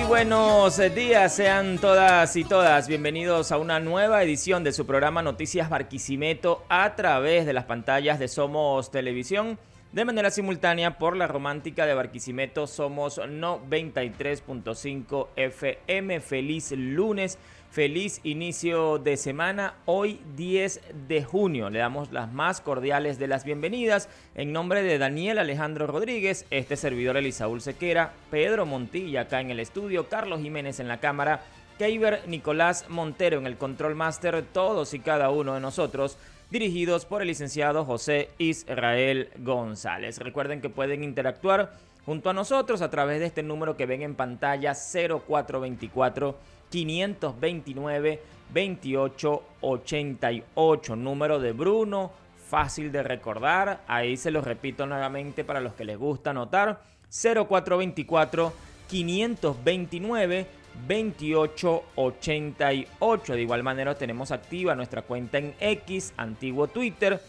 buenos días, sean todas y todas bienvenidos a una nueva edición de su programa Noticias Barquisimeto a través de las pantallas de Somos Televisión, de manera simultánea por la romántica de Barquisimeto. Somos 93.5 FM. Feliz lunes, feliz inicio de semana. Hoy 10 de junio le damos las más cordiales de las bienvenidas en nombre de Daniel Alejandro Rodríguez, este servidor Elisaúl Sequera, Pedro Montilla acá en el estudio, Carlos Jiménez en la cámara, Keiber Nicolás Montero en el Control Master, todos y cada uno de nosotros dirigidos por el licenciado José Israel González. Recuerden que pueden interactuar junto a nosotros a través de este número que ven en pantalla, 0424-529-2888, número de Bruno, fácil de recordar. Ahí se los repito nuevamente para los que les gusta anotar, 0424-529-2888. De igual manera tenemos activa nuestra cuenta en X, antiguo Twitter,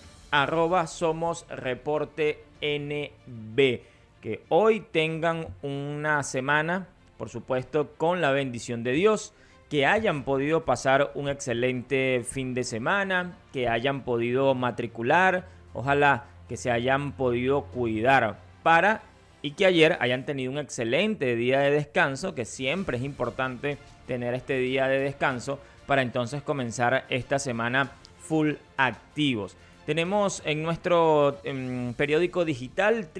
@SomosReporteNB. Que hoy tengan una semana, por supuesto, con la bendición de Dios, que hayan podido pasar un excelente fin de semana, que hayan podido matricular, ojalá que se hayan podido cuidar y que ayer hayan tenido un excelente día de descanso, que siempre es importante tener este día de descanso para entonces comenzar esta semana full activos. Tenemos en nuestro periódico digital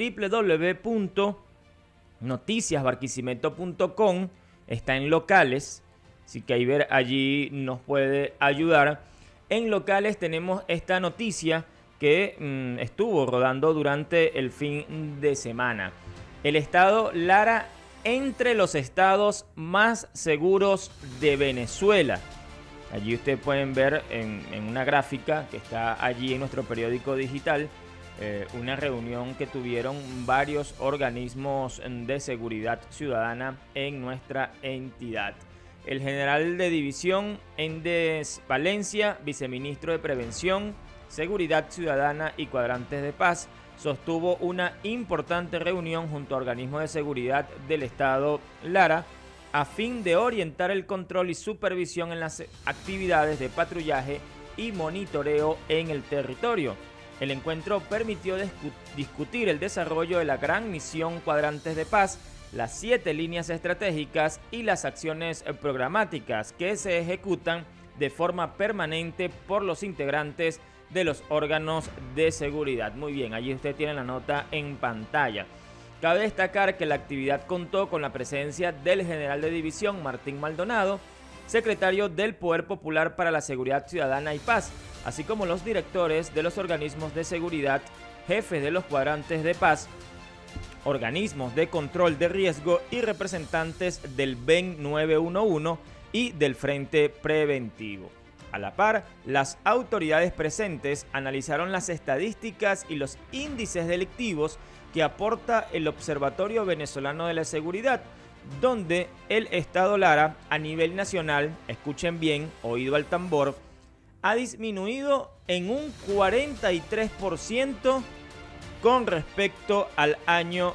www.noticiasbarquisimeto.com, está en locales, así que allí nos puede ayudar. En locales tenemos esta noticia que estuvo rodando durante el fin de semana. El estado Lara entre los estados más seguros de Venezuela. Allí ustedes pueden ver en una gráfica que está allí en nuestro periódico digital, una reunión que tuvieron varios organismos de seguridad ciudadana en nuestra entidad. El general de división Endes Valencia, viceministro de Prevención, Seguridad Ciudadana y Cuadrantes de Paz, sostuvo una importante reunión junto a organismos de seguridad del estado Lara a fin de orientar el control y supervisión en las actividades de patrullaje y monitoreo en el territorio. El encuentro permitió discutir el desarrollo de la gran misión Cuadrantes de Paz, las 7 líneas estratégicas y las acciones programáticas que se ejecutan de forma permanente por los integrantes de los órganos de seguridad. Muy bien, allí usted tiene la nota en pantalla. Cabe destacar que la actividad contó con la presencia del general de división Martín Maldonado, secretario del Poder Popular para la Seguridad Ciudadana y Paz, así como los directores de los organismos de seguridad, jefes de los cuadrantes de paz, organismos de control de riesgo y representantes del BEN 911 y del Frente Preventivo. A la par, las autoridades presentes analizaron las estadísticas y los índices delictivos que aporta el Observatorio Venezolano de la Seguridad, donde el estado Lara a nivel nacional, escuchen bien, oído al tambor, ha disminuido en un 43% con respecto al año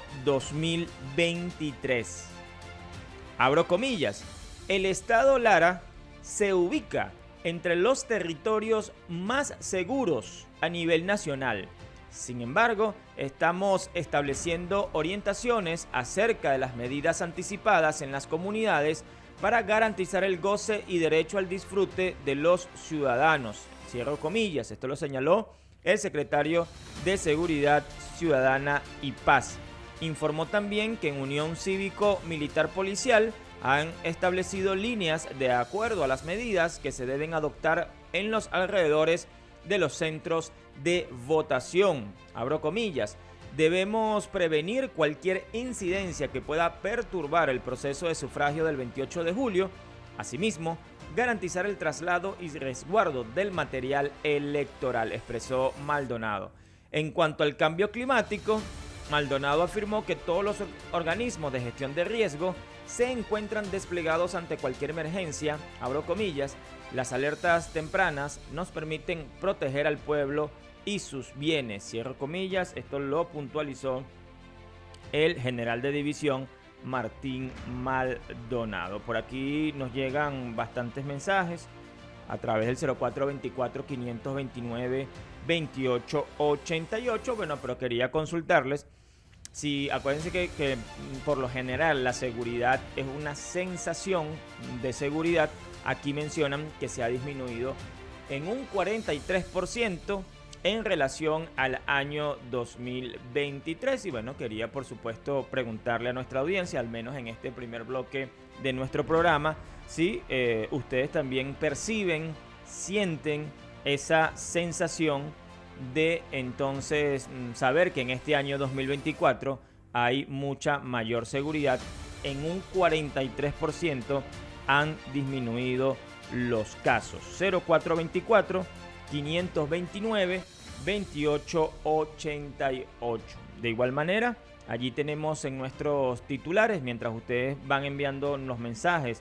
2023. Abro comillas, el estado Lara se ubica entre los territorios más seguros a nivel nacional. Sin embargo, estamos estableciendo orientaciones acerca de las medidas anticipadas en las comunidades para garantizar el goce y derecho al disfrute de los ciudadanos. Cierro comillas, esto lo señaló el secretario de Seguridad Ciudadana y Paz. Informó también que en Unión Cívico-Militar Policial han establecido líneas de acuerdo a las medidas que se deben adoptar en los alrededores de los centros de votación. Abro comillas, debemos prevenir cualquier incidencia que pueda perturbar el proceso de sufragio del 28 de julio. Asimismo, garantizar el traslado y resguardo del material electoral, expresó Maldonado. En cuanto al cambio climático, Maldonado afirmó que todos los organismos de gestión de riesgo se encuentran desplegados ante cualquier emergencia. Abro comillas, las alertas tempranas nos permiten proteger al pueblo y sus bienes. Cierro comillas, esto lo puntualizó el general de división Martín Maldonado. Por aquí nos llegan bastantes mensajes a través del 0424-529-2888. Bueno, pero quería consultarles. Sí, acuérdense que por lo general la seguridad es una sensación de seguridad. Aquí mencionan que se ha disminuido en un 43% en relación al año 2023. Y bueno, quería por supuesto preguntarle a nuestra audiencia, al menos en este primer bloque de nuestro programa, si ustedes también perciben, sienten esa sensación de entonces saber que en este año 2024 hay mucha mayor seguridad. En un 43% han disminuido los casos. 0424-529-2888. De igual manera, allí tenemos en nuestros titulares, mientras ustedes van enviando los mensajes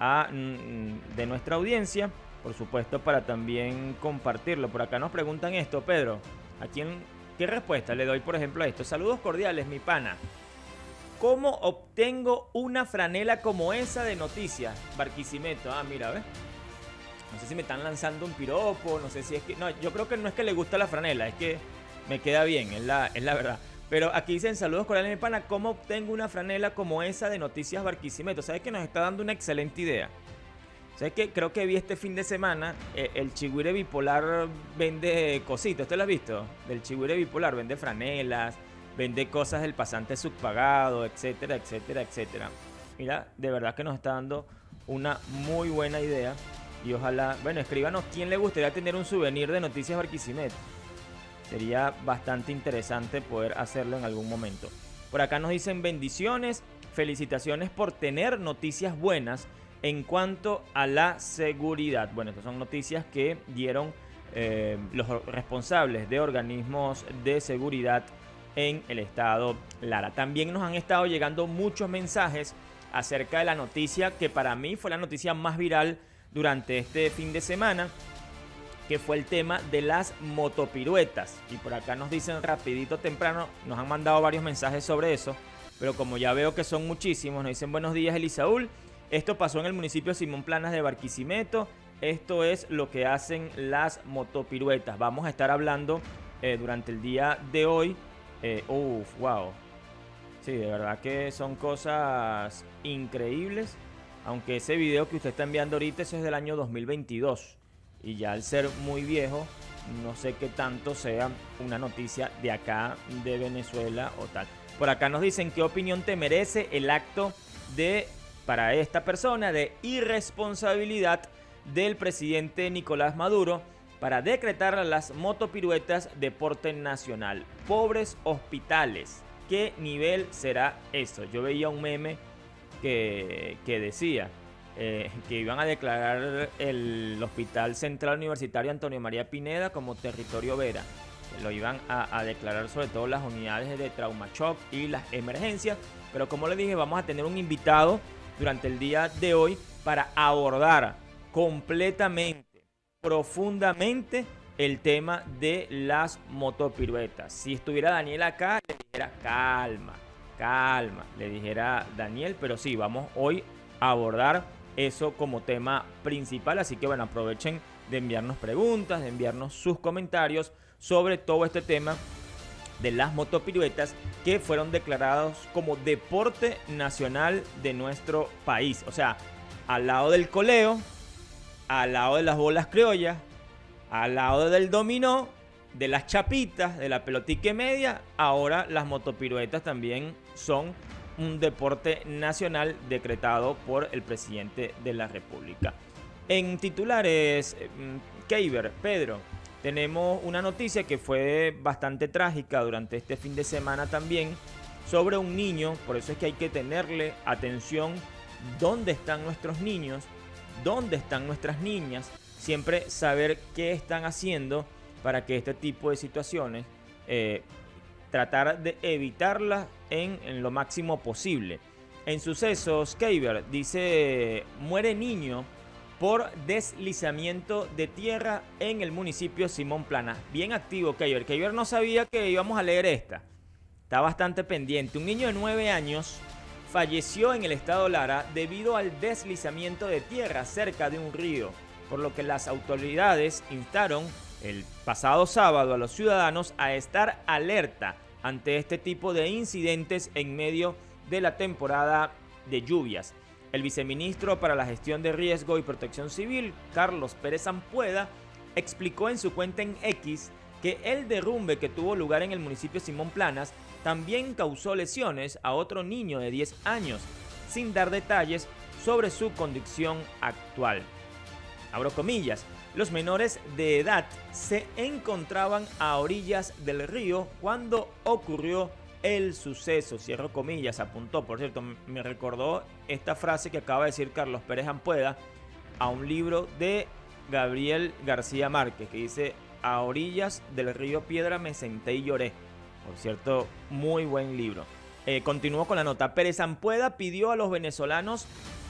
de nuestra audiencia, por supuesto, para también compartirlo. Por acá nos preguntan esto, Pedro, ¿qué respuesta le doy, por ejemplo, a esto? Saludos cordiales, mi pana. ¿Cómo obtengo una franela como esa de noticias? Barquisimeto. Mira, ¿ves? No sé si me están lanzando un piropo, no sé si es que... No, yo creo que no es que le gusta la franela, es que me queda bien, es la verdad. Pero aquí dicen, saludos cordiales, mi pana, ¿cómo obtengo una franela como esa de noticias Barquisimeto? ¿Sabes que nos está dando una excelente idea? ¿Sabes qué? Creo que vi este fin de semana, el Chigüire Bipolar vende cositas, ¿usted lo ha visto? Del Chigüire Bipolar, vende franelas, vende cosas del pasante subpagado, etcétera, etcétera, etcétera. Mira, de verdad que nos está dando una muy buena idea. Y ojalá, bueno, escríbanos quién le gustaría tener un souvenir de Noticias Barquisimeto. Sería bastante interesante poder hacerlo en algún momento. Por acá nos dicen bendiciones, felicitaciones por tener noticias buenas en cuanto a la seguridad. Bueno, estas son noticias que dieron los responsables de organismos de seguridad en el estado Lara. También nos han estado llegando muchos mensajes acerca de la noticia que para mí fue la noticia más viral durante este fin de semana, que fue el tema de las motopiruetas. Y por acá nos dicen rapidito temprano, nos han mandado varios mensajes sobre eso, pero como ya veo que son muchísimos, nos dicen buenos días Elisaúl, esto pasó en el municipio de Simón Planas de Barquisimeto, esto es lo que hacen las motopiruetas. Vamos a estar hablando durante el día de hoy. Wow. Sí, de verdad que son cosas increíbles. Aunque ese video que usted está enviando ahorita, eso es del año 2022. Y ya al ser muy viejo, no sé qué tanto sea una noticia de acá, de Venezuela o tal. Por acá nos dicen qué opinión te merece el acto para esta persona, de irresponsabilidad del presidente Nicolás Maduro para decretar las motopiruetas deporte nacional. Pobres hospitales. ¿Qué nivel será eso? Yo veía un meme que decía que iban a declarar el Hospital Central Universitario Antonio María Pineda como territorio Vera. Lo iban a declarar sobre todo las unidades de trauma shock y las emergencias. Pero como les dije, vamos a tener un invitado durante el día de hoy para abordar completamente, profundamente el tema de las motopiruetas. Si estuviera Daniel acá, le dijera calma, le dijera Daniel, pero sí, vamos hoy a abordar eso como tema principal, así que bueno, aprovechen de enviarnos preguntas, de enviarnos sus comentarios sobre todo este tema de las motopiruetas que fueron declarados como deporte nacional de nuestro país. O sea, al lado del coleo, al lado de las bolas criollas, al lado del dominó, de las chapitas, de la pelotique media, ahora las motopiruetas también son un deporte nacional decretado por el presidente de la República. En titulares, Keiber, Pedro, tenemos una noticia que fue bastante trágica durante este fin de semana también, sobre un niño. Por eso es que hay que tenerle atención. ¿Dónde están nuestros niños? ¿Dónde están nuestras niñas? Siempre saber qué están haciendo para que este tipo de situaciones tratar de evitarlas en lo máximo posible. En sucesos, Keiber dice, muere niño por deslizamiento de tierra en el municipio Simón Planas. Bien activo, Keiber. Keiber no sabía que íbamos a leer esta. Está bastante pendiente. Un niño de 9 años falleció en el estado Lara debido al deslizamiento de tierra cerca de un río, por lo que las autoridades instaron el pasado sábado a los ciudadanos a estar alerta ante este tipo de incidentes en medio de la temporada de lluvias. El viceministro para la Gestión de Riesgo y Protección Civil, Carlos Pérez Ampueda, explicó en su cuenta en X que el derrumbe que tuvo lugar en el municipio Simón Planas también causó lesiones a otro niño de 10 años, sin dar detalles sobre su condición actual. Abro comillas, los menores de edad se encontraban a orillas del río cuando ocurrió el suceso, cierro comillas, apuntó. Por cierto, me recordó esta frase que acaba de decir Carlos Pérez Ampueda a un libro de Gabriel García Márquez, que dice: a orillas del río Piedra me senté y lloré. Por cierto, muy buen libro. Continuó con la nota. Pérez Ampueda pidió a los venezolanos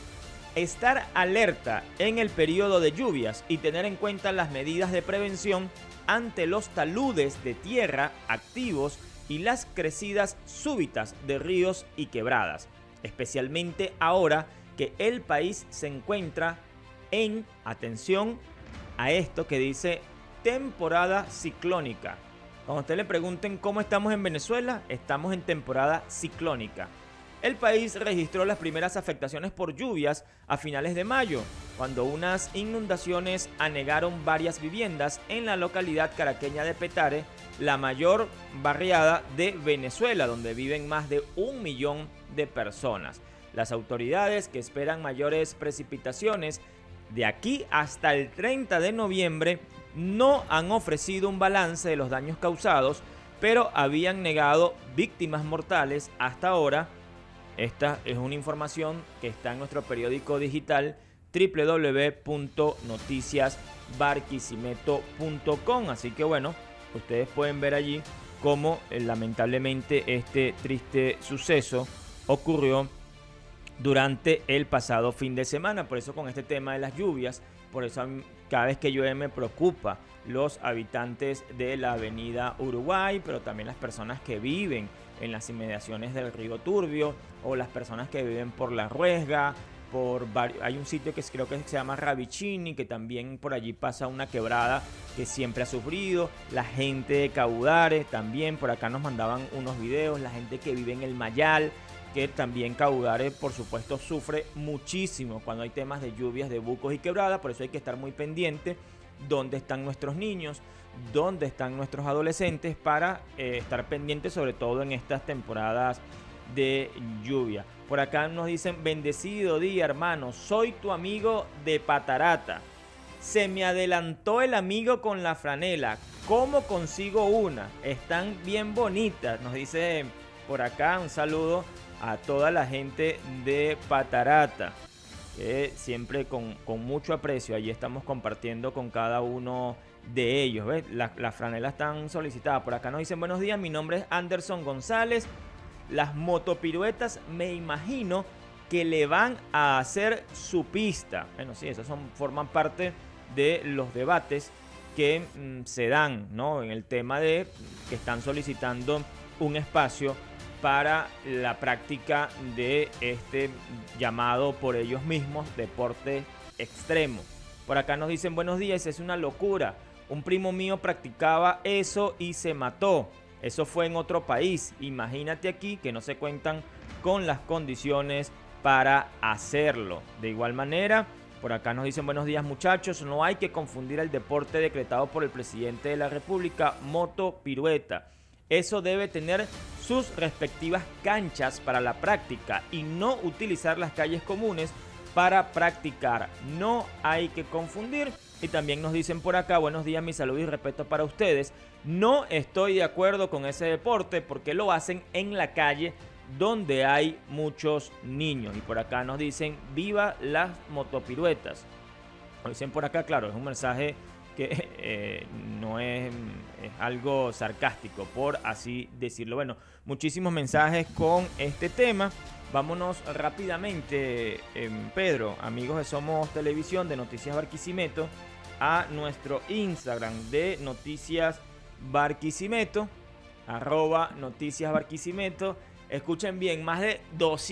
estar alerta en el periodo de lluvias y tener en cuenta las medidas de prevención ante los taludes de tierra activos y las crecidas súbitas de ríos y quebradas, especialmente ahora que el país se encuentra en, atención a esto que dice, temporada ciclónica. Cuando usted le pregunten cómo estamos en Venezuela, estamos en temporada ciclónica. El país registró las primeras afectaciones por lluvias a finales de mayo, cuando unas inundaciones anegaron varias viviendas en la localidad caraqueña de Petare, la mayor barriada de Venezuela, donde viven más de 1 millón de personas. Las autoridades, que esperan mayores precipitaciones de aquí hasta el 30 de noviembre, no han ofrecido un balance de los daños causados, pero habían negado víctimas mortales hasta ahora. Esta es una información que está en nuestro periódico digital www.noticiasbarquisimeto.com. Así que bueno, ustedes pueden ver allí cómo lamentablemente este triste suceso ocurrió durante el pasado fin de semana. Por eso con este tema de las lluvias, por eso cada vez que llueve me preocupa los habitantes de la avenida Uruguay, pero también las personas que viven en las inmediaciones del río Turbio o las personas que viven por La Ruesga, hay un sitio que creo que se llama Ravicini, que también por allí pasa una quebrada que siempre ha sufrido. La gente de Caudare también, por acá nos mandaban unos videos, la gente que vive en el Mayal, que también Caudare por supuesto sufre muchísimo cuando hay temas de lluvias, de bucos y quebradas. Por eso hay que estar muy pendiente dónde están nuestros niños, dónde están nuestros adolescentes, para estar pendientes sobre todo en estas temporadas de lluvia. Por acá nos dicen: bendecido día, hermano, soy tu amigo de Patarata. Se me adelantó el amigo con la franela. ¿Cómo consigo una? Están bien bonitas. Nos dice por acá un saludo a toda la gente de Patarata, que siempre con mucho aprecio allí estamos compartiendo con cada uno de ellos. ¿Ves? Las franelas están solicitadas. Por acá nos dicen: buenos días, mi nombre es Anderson González. Las motopiruetas me imagino que le van a hacer su pista. Bueno, sí, esas forman parte de los debates que se dan, ¿no? En el tema de que están solicitando un espacio para la práctica de este llamado por ellos mismos deporte extremo. Por acá nos dicen: buenos días, es una locura. Un primo mío practicaba eso y se mató. Eso fue en otro país. Imagínate aquí que no se cuentan con las condiciones para hacerlo. De igual manera, por acá nos dicen: buenos días, muchachos. No hay que confundir el deporte decretado por el presidente de la República, motopirueta. Eso debe tener sus respectivas canchas para la práctica y no utilizar las calles comunes para practicar. No hay que confundir. Y también nos dicen por acá: buenos días, mi salud y respeto para ustedes. No estoy de acuerdo con ese deporte porque lo hacen en la calle donde hay muchos niños. Y por acá nos dicen: viva las motopiruetas. Nos dicen por acá, claro, es un mensaje que no es algo sarcástico, por así decirlo. Bueno, muchísimos mensajes con este tema. Vámonos rápidamente, Pedro, amigos de Somos Televisión, de Noticias Barquisimeto, a nuestro Instagram de Noticias Barquisimeto, @Noticias Barquisimeto. Escuchen bien, más de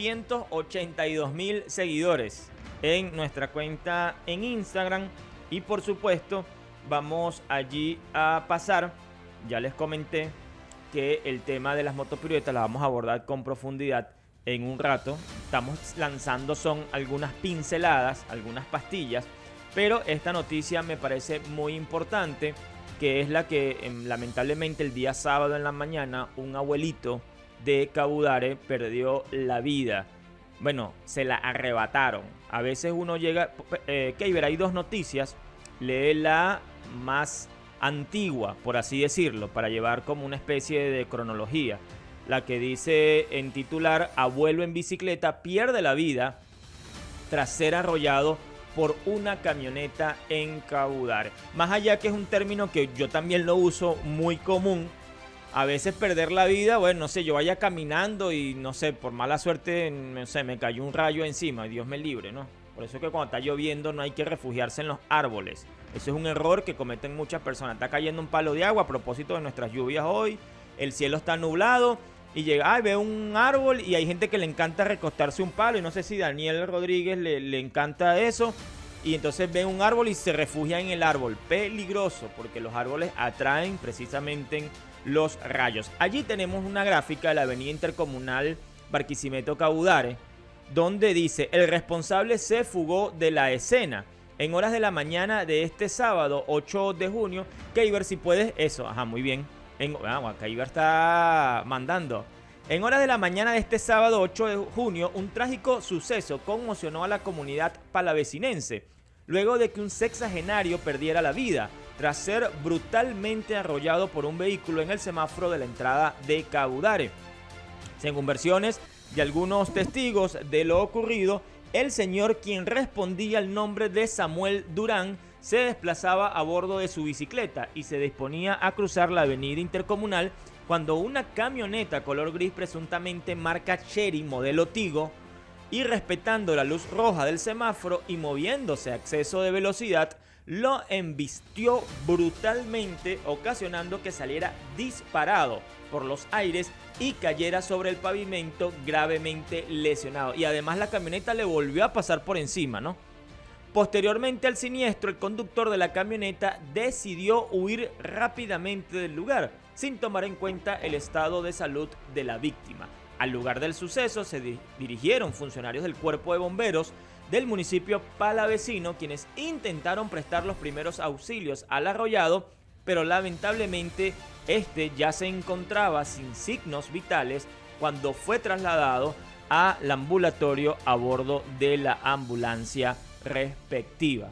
282,000 seguidores en nuestra cuenta en Instagram. Y por supuesto, vamos allí a pasar. Ya les comenté que el tema de las motopiruetas la vamos a abordar con profundidad en un rato. Estamos lanzando son algunas pinceladas, algunas pastillas, pero esta noticia me parece muy importante, que es la que lamentablemente el día sábado en la mañana un abuelito de Cabudare perdió la vida. Bueno, se la arrebataron. A veces uno llega... Keiber, hay dos noticias. Lee la más antigua, por así decirlo, para llevar como una especie de cronología. La que dice en titular: abuelo en bicicleta pierde la vida tras ser arrollado por una camioneta en Cabudare. Más allá que es un término que yo también lo uso muy común. A veces perder la vida, bueno, no sé, yo vaya caminando y no sé, por mala suerte, no sé, me cayó un rayo encima, Dios me libre, ¿no? Por eso es que cuando está lloviendo no hay que refugiarse en los árboles. Eso es un error que cometen muchas personas. Está cayendo un palo de agua a propósito de nuestras lluvias hoy. El cielo está nublado y llega, ve un árbol y hay gente que le encanta recostarse un palo. Y no sé si Daniel Rodríguez le encanta eso. Y entonces ve un árbol y se refugia en el árbol. Peligroso, porque los árboles atraen precisamente los rayos. Allí tenemos una gráfica de la avenida intercomunal Barquisimeto-Cabudare, donde dice: el responsable se fugó de la escena en horas de la mañana de este sábado 8 de junio. Keiber, si puedes, eso, ajá, muy bien. Keiber está mandando. En horas de la mañana de este sábado 8 de junio, un trágico suceso conmocionó a la comunidad palavecinense, luego de que un sexagenario perdiera la vida tras ser brutalmente arrollado por un vehículo en el semáforo de la entrada de Cabudare. Según versiones de algunos testigos de lo ocurrido, el señor, quien respondía al nombre de Samuel Durán, se desplazaba a bordo de su bicicleta y se disponía a cruzar la avenida intercomunal cuando una camioneta color gris, presuntamente marca Chery modelo Tigo, y respetando la luz roja del semáforo y moviéndose a exceso de velocidad, lo embistió brutalmente, ocasionando que saliera disparado por los aires y cayera sobre el pavimento gravemente lesionado. Y además la camioneta le volvió a pasar por encima, ¿no? Posteriormente al siniestro, el conductor de la camioneta decidió huir rápidamente del lugar, sin tomar en cuenta el estado de salud de la víctima. Al lugar del suceso se dirigieron funcionarios del Cuerpo de Bomberos del municipio palavecino, quienes intentaron prestar los primeros auxilios al arrollado, pero lamentablemente este ya se encontraba sin signos vitales cuando fue trasladado al ambulatorio a bordo de la ambulancia respectiva.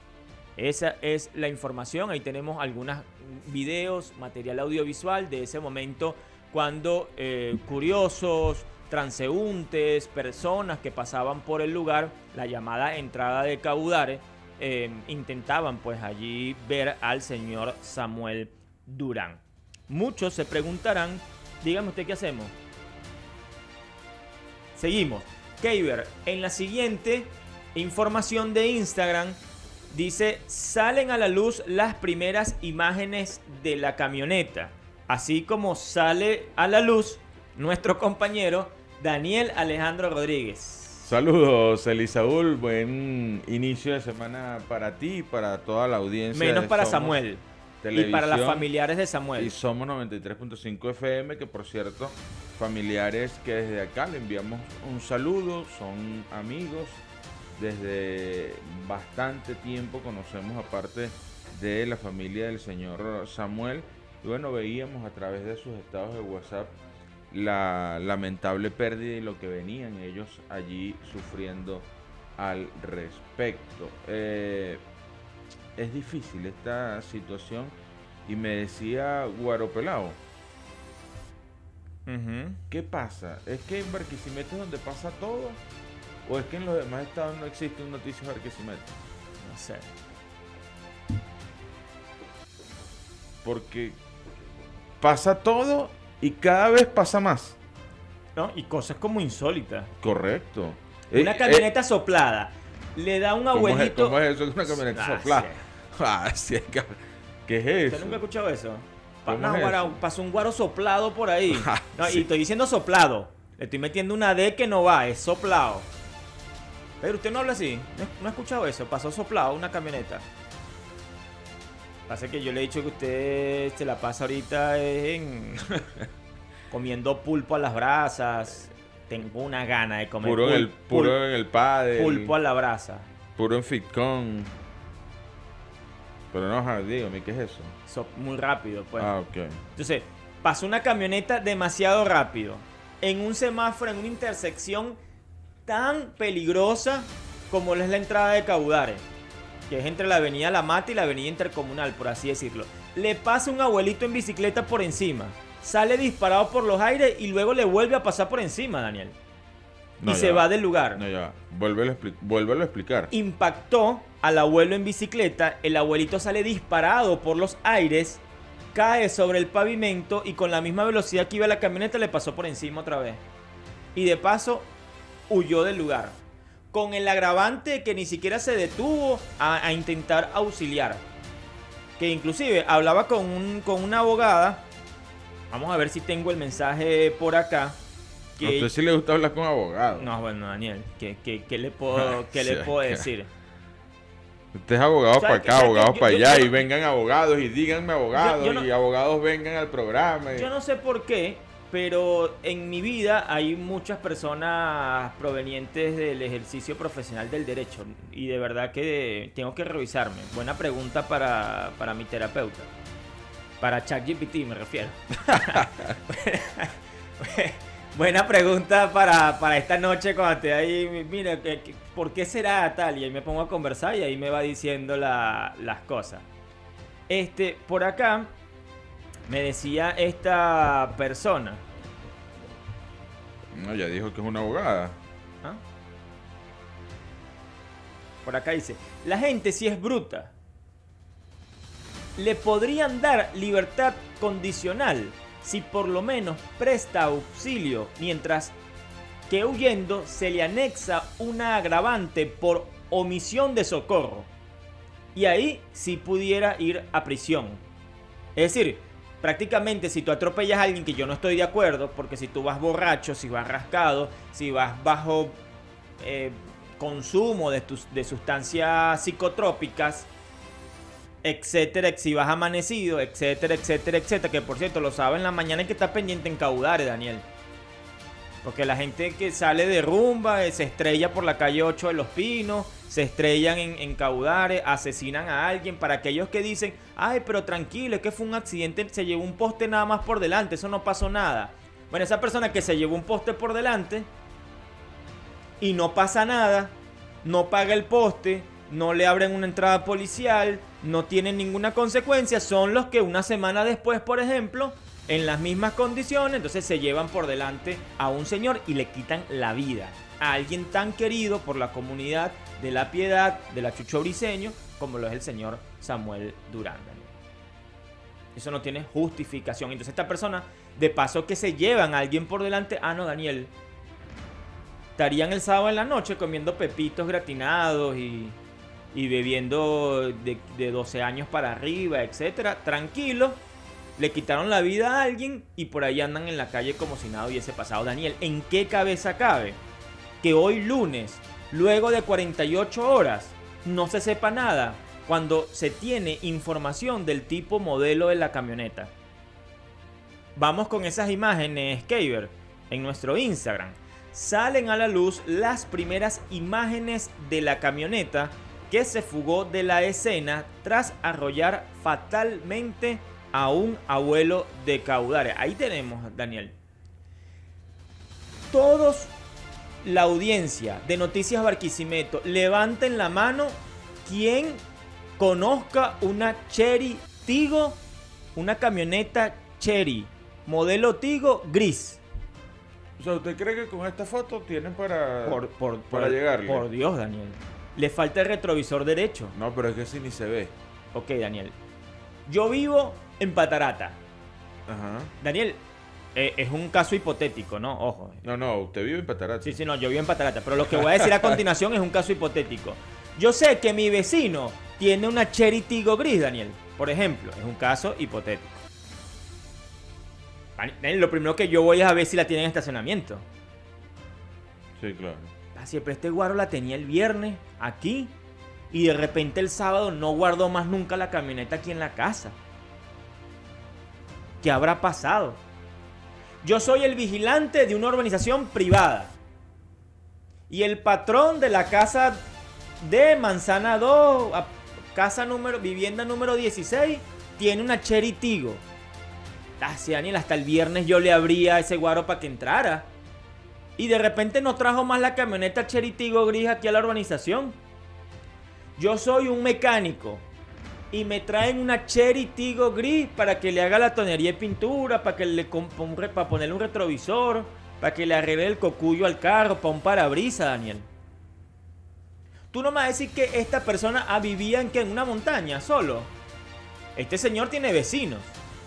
Esa es la información. Ahí tenemos algunos videos, material audiovisual de ese momento cuando curiosos, transeúntes, personas que pasaban por el lugar, la llamada entrada de Cabudare, intentaban pues allí ver al señor Samuel Durán. Muchos se preguntarán, dígame usted qué hacemos. Seguimos. Keiber, en la siguiente información de Instagram dice: salen a la luz las primeras imágenes de la camioneta, así como sale a la luz nuestro compañero Daniel Alejandro Rodríguez. Saludos, Elisaúl. Buen inicio de semana para ti y para toda la audiencia. Menos para Somos Samuel y para las familiares de Samuel. Y somos 93.5 FM, que por cierto, familiares que desde acá le enviamos un saludo, son amigos. Desde bastante tiempo conocemos, aparte de la familia del señor Samuel. Y bueno, veíamos a través de sus estados de WhatsApp la lamentable pérdida y lo que venían ellos allí sufriendo al respecto. Es difícil esta situación, y me decía Guaropelao, ¿qué pasa? ¿Es que en Barquisimeto es donde pasa todo? ¿O es que en los demás estados no existen noticias de Barquisimeto? No sé. Porque pasa todo y cada vez pasa más. ¿No? Y cosas como insólitas. Correcto. Una camioneta soplada. Le da un abuelito. ¿Cómo es eso? Una camioneta soplada. Sí. ¿Qué es eso? ¿Usted nunca ha escuchado eso? ¿Cómo es eso? Pasó un guaro soplado por ahí. No, y estoy diciendo soplado. Le estoy metiendo una D que no va, es soplado. Pero usted no habla así. No ha escuchado eso. Pasó soplado una camioneta. Pasa que yo le he dicho que usted se la pasa ahorita en comiendo pulpo a las brasas. Tengo una gana de comer puro en el padre. Pulpo a la brasa. Puro en Fitcon. Pero no, dígame, ¿qué es eso? Muy rápido, pues. Ah, ok. Entonces, pasó una camioneta demasiado rápido. En un semáforo, en una intersección tan peligrosa como es la entrada de Caudares, que es entre la avenida La Mata y la avenida Intercomunal, por así decirlo. Le pasa un abuelito en bicicleta por encima, sale disparado por los aires y luego le vuelve a pasar por encima, Daniel. No, y se va del lugar. No, ya. Vuélvelo a explicar. Impactó al abuelo en bicicleta, el abuelito sale disparado por los aires, cae sobre el pavimento y con la misma velocidad que iba la camioneta le pasó por encima otra vez. Y de paso huyó del lugar. Con el agravante que ni siquiera se detuvo a intentar auxiliar. Que inclusive hablaba con una abogada. Vamos a ver si tengo el mensaje por acá. Que... ¿A usted sí le gusta hablar con abogados? No, bueno, Daniel, ¿qué le puedo decir? Usted es abogado para acá, abogados para allá, y vengan abogados y díganme abogados, y abogados vengan al programa. Yo no sé por qué, pero en mi vida hay muchas personas provenientes del ejercicio profesional del derecho y de verdad que tengo que revisarme. Buena pregunta para mi terapeuta. Para ChatGPT me refiero. Buena pregunta para esta noche cuando esté ahí. Mira, ¿por qué será tal? Y ahí me pongo a conversar y ahí me va diciendo las cosas. Por acá me decía esta persona. No, ya dijo que es una abogada. ¿Ah? Por acá dice, la gente si es bruta. Le podrían dar libertad condicional si por lo menos presta auxilio, mientras que huyendo se le anexa una agravante por omisión de socorro. Y ahí sí pudiera ir a prisión. Es decir, prácticamente si tú atropellas a alguien, que yo no estoy de acuerdo, porque si tú vas borracho, si vas rascado, si vas bajo consumo de sustancias psicotrópicas, etcétera, si vas amanecido, etcétera, etcétera, etcétera, que por cierto lo sabe en la mañana y que está pendiente en Caudares, Daniel. Porque la gente que sale de rumba se estrella por la calle 8 de Los Pinos, se estrellan en Caudares, asesinan a alguien. Para aquellos que dicen, ay, pero tranquilo, es que fue un accidente, se llevó un poste nada más por delante, eso no pasó nada. Bueno, esa persona que se llevó un poste por delante y no pasa nada, no paga el poste, no le abren una entrada policial, no tienen ninguna consecuencia, son los que una semana después, por ejemplo, en las mismas condiciones, entonces se llevan por delante a un señor y le quitan la vida a alguien tan querido por la comunidad de La Piedad, de la Chucho Briceño, como lo es el señor Samuel Durán. Eso no tiene justificación. Entonces esta persona, de paso que se llevan a alguien por delante, no, Daniel, estarían el sábado en la noche comiendo pepitos gratinados y bebiendo de 12 años para arriba, etcétera, tranquilo. Le quitaron la vida a alguien y por ahí andan en la calle como si nada hubiese pasado. Daniel, ¿en qué cabeza cabe que hoy lunes, luego de 48 horas, no se sepa nada cuando se tiene información del tipo modelo de la camioneta? Vamos con esas imágenes, Keiber, en nuestro Instagram. Salen a la luz las primeras imágenes de la camioneta que se fugó de la escena tras arrollar fatalmente a un abuelo de Caudares. Ahí tenemos, Daniel. Todos, la audiencia de Noticias Barquisimeto, levanten la mano quien conozca una Chery Tigo, una camioneta Chery, modelo Tigo gris. O sea, ¿usted cree que con esta foto tienen para llegarle? Por Dios, Daniel. Le falta el retrovisor derecho. No, pero es que sí ni se ve. Ok, Daniel. Yo vivo en Patarata. Ajá. Daniel, es un caso hipotético, ¿no? Ojo. No, usted vive en Patarata. Sí, no, yo vivo en Patarata. Pero lo que voy a decir a continuación es un caso hipotético. Yo sé que mi vecino tiene una Chery Tigo gris, Daniel. Por ejemplo, es un caso hipotético. Daniel, lo primero que yo voy es a ver si la tiene en estacionamiento. Sí, claro. Siempre este guaro la tenía el viernes aquí y de repente el sábado no guardó más nunca la camioneta aquí en la casa. ¿Qué habrá pasado? Yo soy el vigilante de una urbanización privada y el patrón de la casa de Manzana 2, vivienda número 16, tiene una Cherry Tigo. Sí, Daniel, hasta el viernes yo le abría a ese guaro para que entrara. Y de repente no trajo más la camioneta Cherry Tigo gris aquí a la urbanización. Yo soy un mecánico y me traen una Cherry Tigo gris para que le haga la tonería de pintura, para que para ponerle un retrovisor, para que le arregle el cocuyo al carro, para un parabrisas, Daniel. Tú no me vas a decir que esta persona vivía en una montaña solo. Este señor tiene vecinos.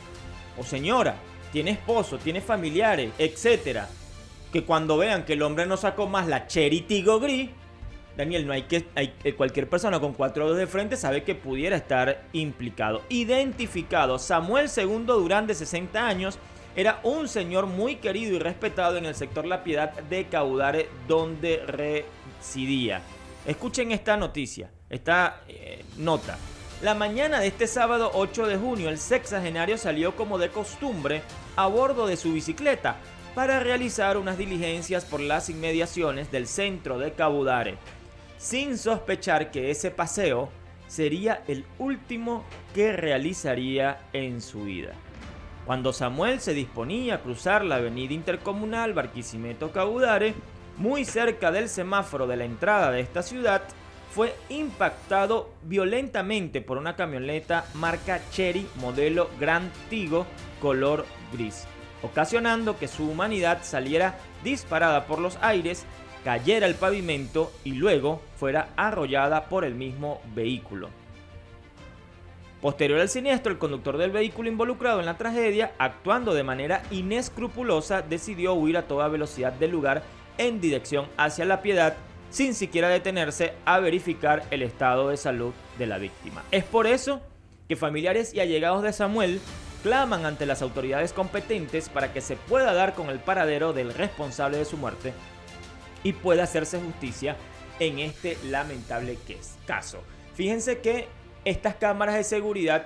O señora, tiene esposo, tiene familiares, etcétera. Que cuando vean que el hombre no sacó más la Cherry Tigo gris, Daniel, cualquier persona con 4 dedos de frente sabe que pudiera estar implicado. Identificado, Samuel II Durán, de 60 años, era un señor muy querido y respetado en el sector La Piedad de Caudare, donde residía. Escuchen esta noticia, esta nota. La mañana de este sábado 8 de junio, el sexagenario salió como de costumbre a bordo de su bicicleta para realizar unas diligencias por las inmediaciones del centro de Caudare, sin sospechar que ese paseo sería el último que realizaría en su vida. Cuando Samuel se disponía a cruzar la avenida intercomunal Barquisimeto-Caudare, muy cerca del semáforo de la entrada de esta ciudad, fue impactado violentamente por una camioneta marca Cherry modelo Grand Tigo color gris, ocasionando que su humanidad saliera disparada por los aires, cayera al pavimento y luego fuera arrollada por el mismo vehículo. Posterior al siniestro, el conductor del vehículo involucrado en la tragedia, actuando de manera inescrupulosa, decidió huir a toda velocidad del lugar en dirección hacia La Piedad, sin siquiera detenerse a verificar el estado de salud de la víctima. Es por eso que familiares y allegados de Samuel claman ante las autoridades competentes para que se pueda dar con el paradero del responsable de su muerte y pueda hacerse justicia en este lamentable caso. Fíjense que estas cámaras de seguridad,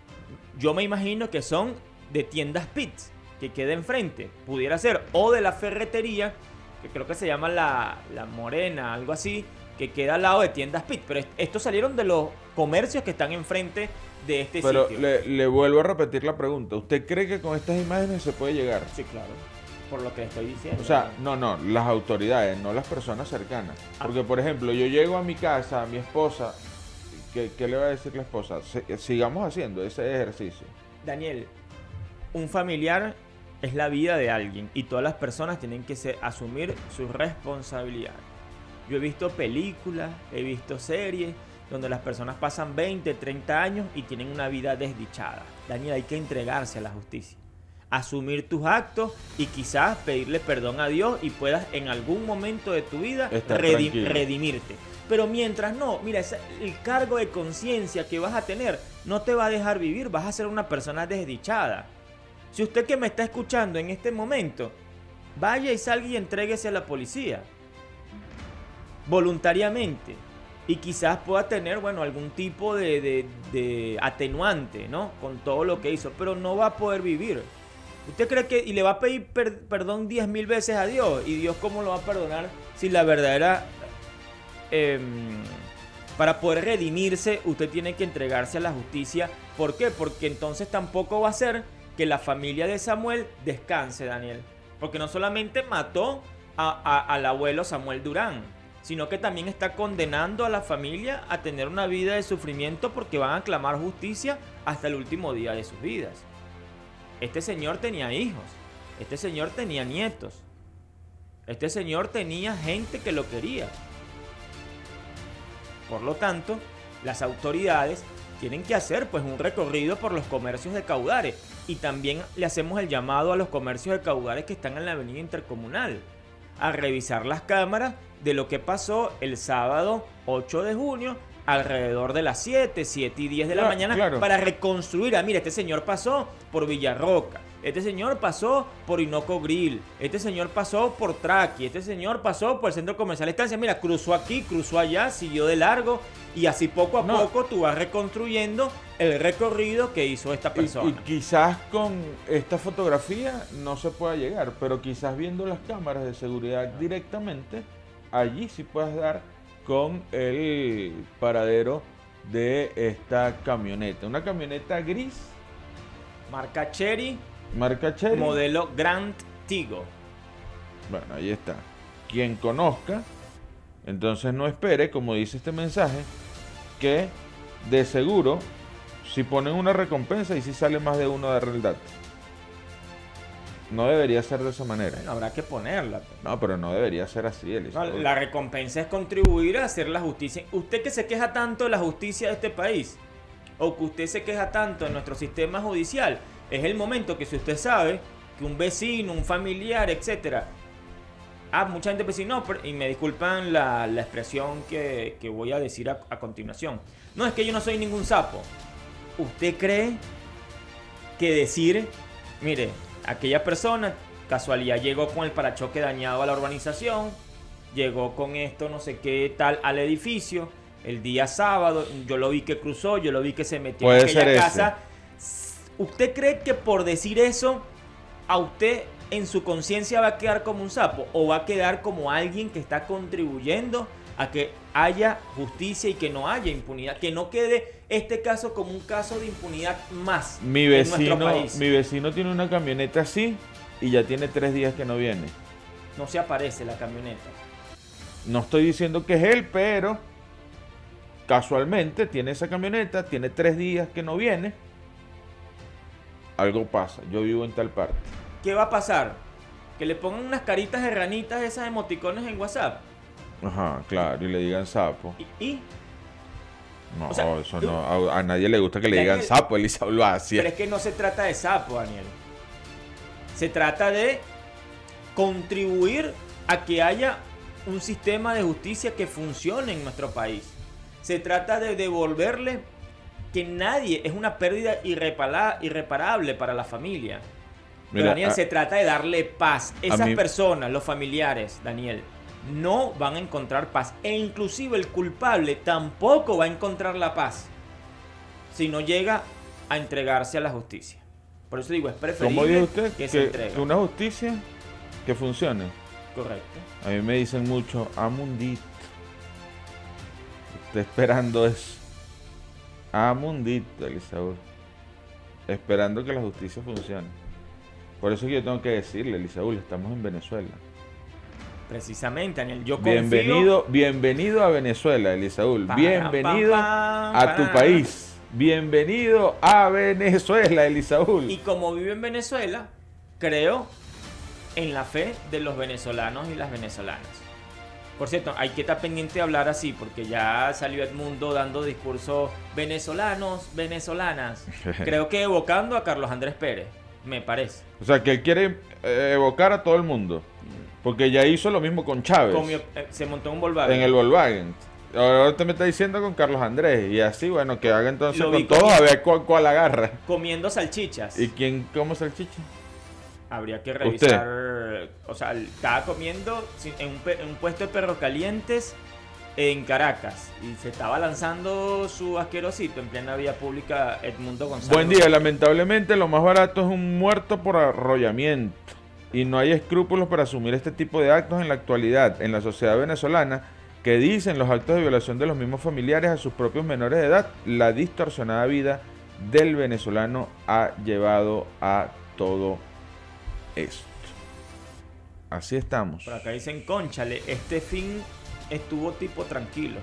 yo me imagino que son de tiendas Pits, que queda enfrente. Pudiera ser o de la ferretería, que creo que se llama la Morena, algo así, que queda al lado de tiendas Pits. Pero estos salieron de los comercios que están enfrente de este sitio. Pero le vuelvo a repetir la pregunta. ¿Usted cree que con estas imágenes se puede llegar? Sí, claro. Por lo que le estoy diciendo. O sea, no, las autoridades, no las personas cercanas. Porque, por ejemplo, yo llego a mi casa, a mi esposa, ¿qué le va a decir la esposa? Sigamos haciendo ese ejercicio. Daniel, un familiar es la vida de alguien y todas las personas tienen que asumir su responsabilidad. Yo he visto películas, he visto series donde las personas pasan 20, 30 años y tienen una vida desdichada. Daniel, hay que entregarse a la justicia, asumir tus actos y quizás pedirle perdón a Dios y puedas en algún momento de tu vida redimirte. Pero mientras no, mira, el cargo de conciencia que vas a tener no te va a dejar vivir, vas a ser una persona desdichada. Si usted que me está escuchando en este momento, vaya y salga y entréguese a la policía voluntariamente y quizás pueda tener, bueno, algún tipo de atenuante, ¿no? Con todo lo que hizo, pero no va a poder vivir. ¿Usted cree que y le va a pedir perdón 10,000 veces a Dios? ¿Y Dios cómo lo va a perdonar si la verdadera... para poder redimirse, usted tiene que entregarse a la justicia? ¿Por qué? Porque entonces tampoco va a ser que la familia de Samuel descanse, Daniel. Porque no solamente mató al abuelo Samuel Durán, sino que también está condenando a la familia a tener una vida de sufrimiento porque van a clamar justicia hasta el último día de sus vidas. Este señor tenía hijos, este señor tenía nietos, este señor tenía gente que lo quería. Por lo tanto, las autoridades tienen que hacer pues un recorrido por los comercios de Caudare y también le hacemos el llamado a los comercios de Caudare que están en la avenida intercomunal a revisar las cámaras de lo que pasó el sábado 8 de junio alrededor de las 7 y 10 de la mañana, claro, para reconstruir. Mira, este señor pasó por Villarroca, Este señor pasó por Inoco Grill. Este señor pasó por Traki. Este señor pasó por el centro comercial Estancia. Mira, cruzó aquí, cruzó allá, siguió de largo. Y así poco a poco tú vas reconstruyendo el recorrido que hizo esta persona. Y quizás con esta fotografía no se pueda llegar, pero quizás viendo las cámaras de seguridad directamente, allí sí puedes dar con el paradero de esta camioneta. Una camioneta gris. Marca Chery. Marca Chery. Modelo Grand Tigo. Bueno, ahí está. Quien conozca, entonces no espere, como dice este mensaje, que de seguro, si ponen una recompensa y si sale más de uno a darle el dato. No debería ser de esa manera. Bueno, habrá que ponerla. No, pero no debería ser así, No, la recompensa es contribuir a hacer la justicia. Usted que se queja tanto de la justicia de este país, o que usted se queja tanto de nuestro sistema judicial, es el momento que si usted sabe que un vecino, un familiar, etcétera, mucha gente dice, no, y me disculpan la expresión que voy a decir a continuación. No, es que yo no soy ningún sapo. ¿Usted cree que decir, mire, aquella persona, casualidad, llegó con el parachoque dañado a la urbanización, llegó con esto, no sé qué tal, al edificio, el día sábado, yo lo vi que cruzó, yo lo vi que se metió en aquella casa? ¿Usted cree que por decir eso, a usted en su conciencia va a quedar como un sapo o va a quedar como alguien que está contribuyendo a que haya justicia y que no haya impunidad, que no quede este caso como un caso de impunidad más en nuestro país? Mi vecino tiene una camioneta así y ya tiene 3 días que no viene. No se aparece la camioneta. No estoy diciendo que es él, pero casualmente tiene esa camioneta, tiene 3 días que no viene. Algo pasa, yo vivo en tal parte. ¿Qué va a pasar? Que le pongan unas caritas de ranitas, esas emoticones en WhatsApp. Ajá, claro, y le digan sapo. ¿Y? No, o sea, eso no. A nadie le gusta que le digan sapo, Elisa lo hacía. Pero es que no se trata de sapo, Daniel. Se trata de contribuir a que haya un sistema de justicia que funcione en nuestro país. Se trata de devolverle que nadie, es una pérdida irreparable para la familia. Pero mira, Daniel, se trata de darle paz. Esas personas, los familiares, Daniel, no van a encontrar paz. E inclusive el culpable tampoco va a encontrar la paz si no llega a entregarse a la justicia. Por eso digo, es preferible ¿cómo dice usted? Que se entregue. Una justicia que funcione. Correcto. A mí me dicen mucho, Amundit. Estoy esperando eso. Amundito, Elisaúl. Esperando que la justicia funcione. Por eso que yo tengo que decirle, Elisaúl, estamos en Venezuela. Precisamente, Daniel, yo Bienvenido a Venezuela, Elisaúl. Bienvenido a tu país. Bienvenido a Venezuela, Elisaúl. Y como vive en Venezuela, creo en la fe de los venezolanos y las venezolanas. Por cierto, hay que estar pendiente de hablar así, porque ya salió Edmundo dando discursos venezolanos, venezolanas. Creo que evocando a Carlos Andrés Pérez, me parece. O sea, que él quiere evocar a todo el mundo. Porque ya hizo lo mismo con Chávez. Se montó en un Volkswagen. En el Volkswagen. Ahora usted me está diciendo con Carlos Andrés. Y así, bueno, que haga entonces con todos a ver cuál agarra. Comiendo salchichas. ¿Y quién come salchichas? Habría que revisar. O sea, estaba comiendo en un puesto de perros calientes en Caracas. Y se estaba lanzando su asquerosito en plena vía pública Edmundo González. Buen día. Lamentablemente, lo más barato es un muerto por arrollamiento. Y no hay escrúpulos para asumir este tipo de actos en la actualidad, en la sociedad venezolana, que dicen los actos de violación de los mismos familiares a sus propios menores de edad. La distorsionada vida del venezolano ha llevado a todo esto. Así estamos. Por acá dicen, cónchale, este fin estuvo tipo tranquilo.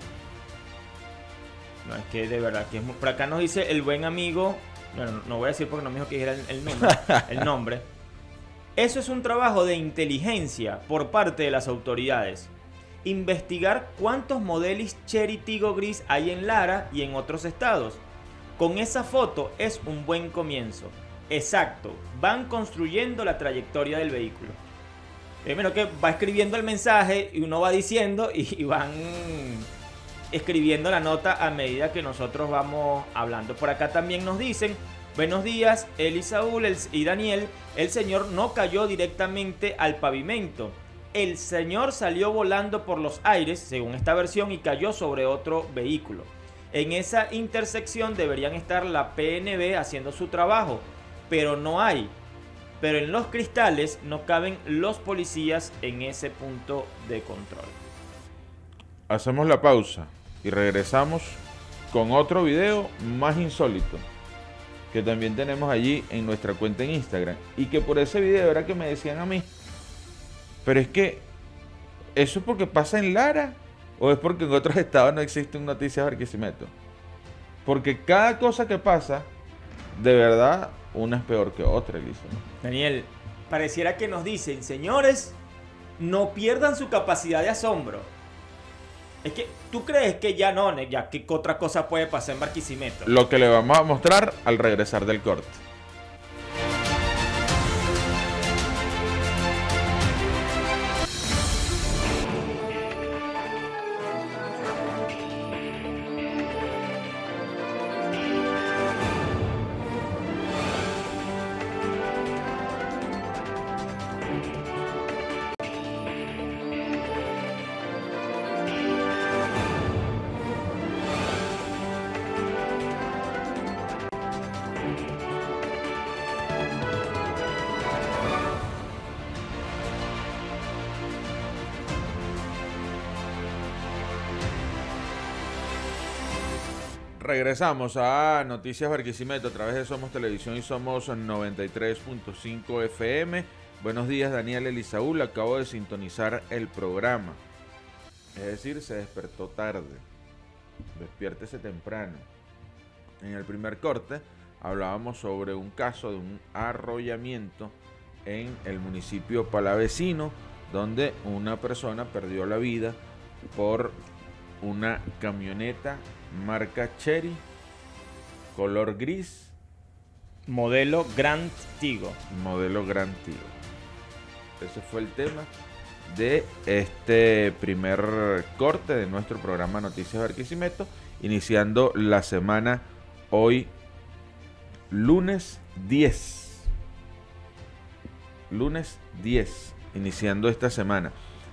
No, es que de verdad que es por acá nos dice el buen amigo, bueno, no voy a decir porque no me dijo que dijera el nombre. Eso es un trabajo de inteligencia por parte de las autoridades. Investigar cuántos modelos Chery Tigo gris hay en Lara y en otros estados. Con esa foto es un buen comienzo. Exacto, van construyendo la trayectoria del vehículo. Primero que va escribiendo el mensaje y uno va diciendo y van escribiendo la nota a medida que nosotros vamos hablando. Por acá también nos dicen, Buenos días, Eli Saúl y Daniel. El señor no cayó directamente al pavimento. El señor salió volando por los aires, según esta versión, y cayó sobre otro vehículo. En esa intersección deberían estar la PNB haciendo su trabajo, pero no hay. Pero en los cristales no caben los policías en ese punto de control. Hacemos la pausa y regresamos con otro video más insólito que también tenemos allí en nuestra cuenta en Instagram. Y que por ese video era que me decían a mí, pero es que ¿eso es porque pasa en Lara? ¿O es porque en otros estados no existen noticias de Barquisimeto? Porque cada cosa que pasa, de verdad, una es peor que otra, Elisa. Daniel, pareciera que nos dicen, señores, no pierdan su capacidad de asombro. Es que, ¿tú crees que ya no, ya qué otra cosa puede pasar en Barquisimeto? Lo que le vamos a mostrar al regresar del corte. Regresamos a Noticias Barquisimeto a través de Somos Televisión y Somos 93.5 FM. Buenos días, Daniel Elisaúl. Acabo de sintonizar el programa. Es decir, se despertó tarde. Despiértese temprano. En el primer corte hablábamos sobre un caso de un arrollamiento en el municipio palavecino, donde una persona perdió la vida por una camioneta marca Chery, color gris, modelo Grand Tigo. Modelo Grand Tigo. Ese fue el tema de este primer corte de nuestro programa Noticias Barquisimeto, iniciando la semana hoy, lunes 10. Lunes 10, iniciando esta semana.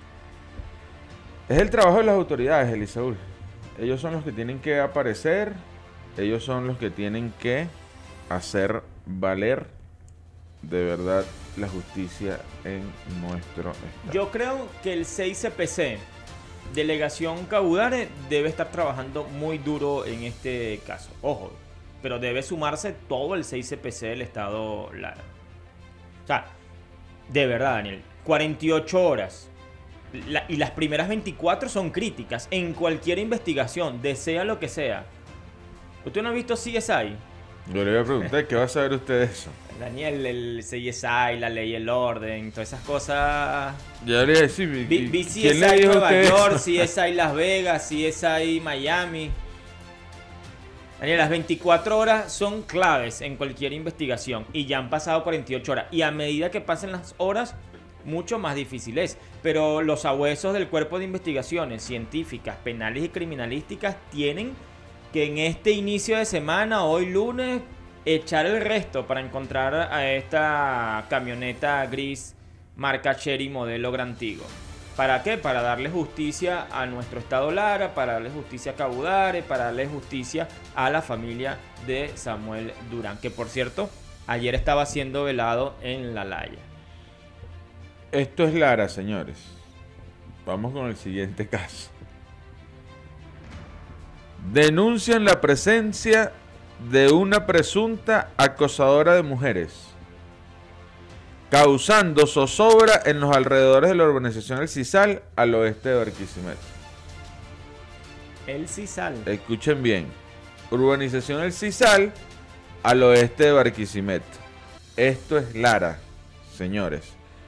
Es el trabajo de las autoridades, Elisaúl. Ellos son los que tienen que aparecer, ellos son los que tienen que hacer valer de verdad la justicia en nuestro estado. Yo creo que el 6CPC, Delegación Caudare, debe estar trabajando muy duro en este caso. Ojo, pero debe sumarse todo el 6CPC del estado Lara. O sea, de verdad, Daniel, 48 horas. Y las primeras 24 son críticas en cualquier investigación, desea lo que sea. ¿Usted no ha visto CSI? Yo le voy a preguntar, ¿qué va a saber usted de eso? Daniel, el CSI, la ley y el orden, todas esas cosas. Ya le iba a decir, Vi ¿quién CSI le dijo Nueva usted York, eso? CSI Las Vegas, CSI Miami. Daniel, las 24 horas son claves en cualquier investigación y ya han pasado 48 horas. Y a medida que pasen las horas, mucho más difícil es. Pero los sabuesos del Cuerpo de Investigaciones Científicas, Penales y Criminalísticas tienen que en este inicio de semana, hoy lunes, echar el resto para encontrar a esta camioneta gris marca Chery modelo Gran Tigo. ¿Para qué? Para darle justicia a nuestro estado Lara, para darle justicia a Caudare, para darle justicia a la familia de Samuel Durán, que por cierto, ayer estaba siendo velado en La Laya. Esto es Lara, señores. Vamos con el siguiente caso. Denuncian la presencia de una presunta acosadora de mujeres, causando zozobra en los alrededores de la urbanización El Cisal, al oeste de Barquisimeto. El Cisal. Escuchen bien. Urbanización El Cisal, al oeste de Barquisimeto. Esto es Lara, señores.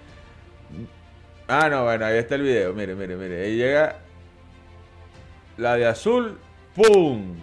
Ah, no, bueno, ahí está el video. Mire. Ahí llega la de azul. ¡Pum!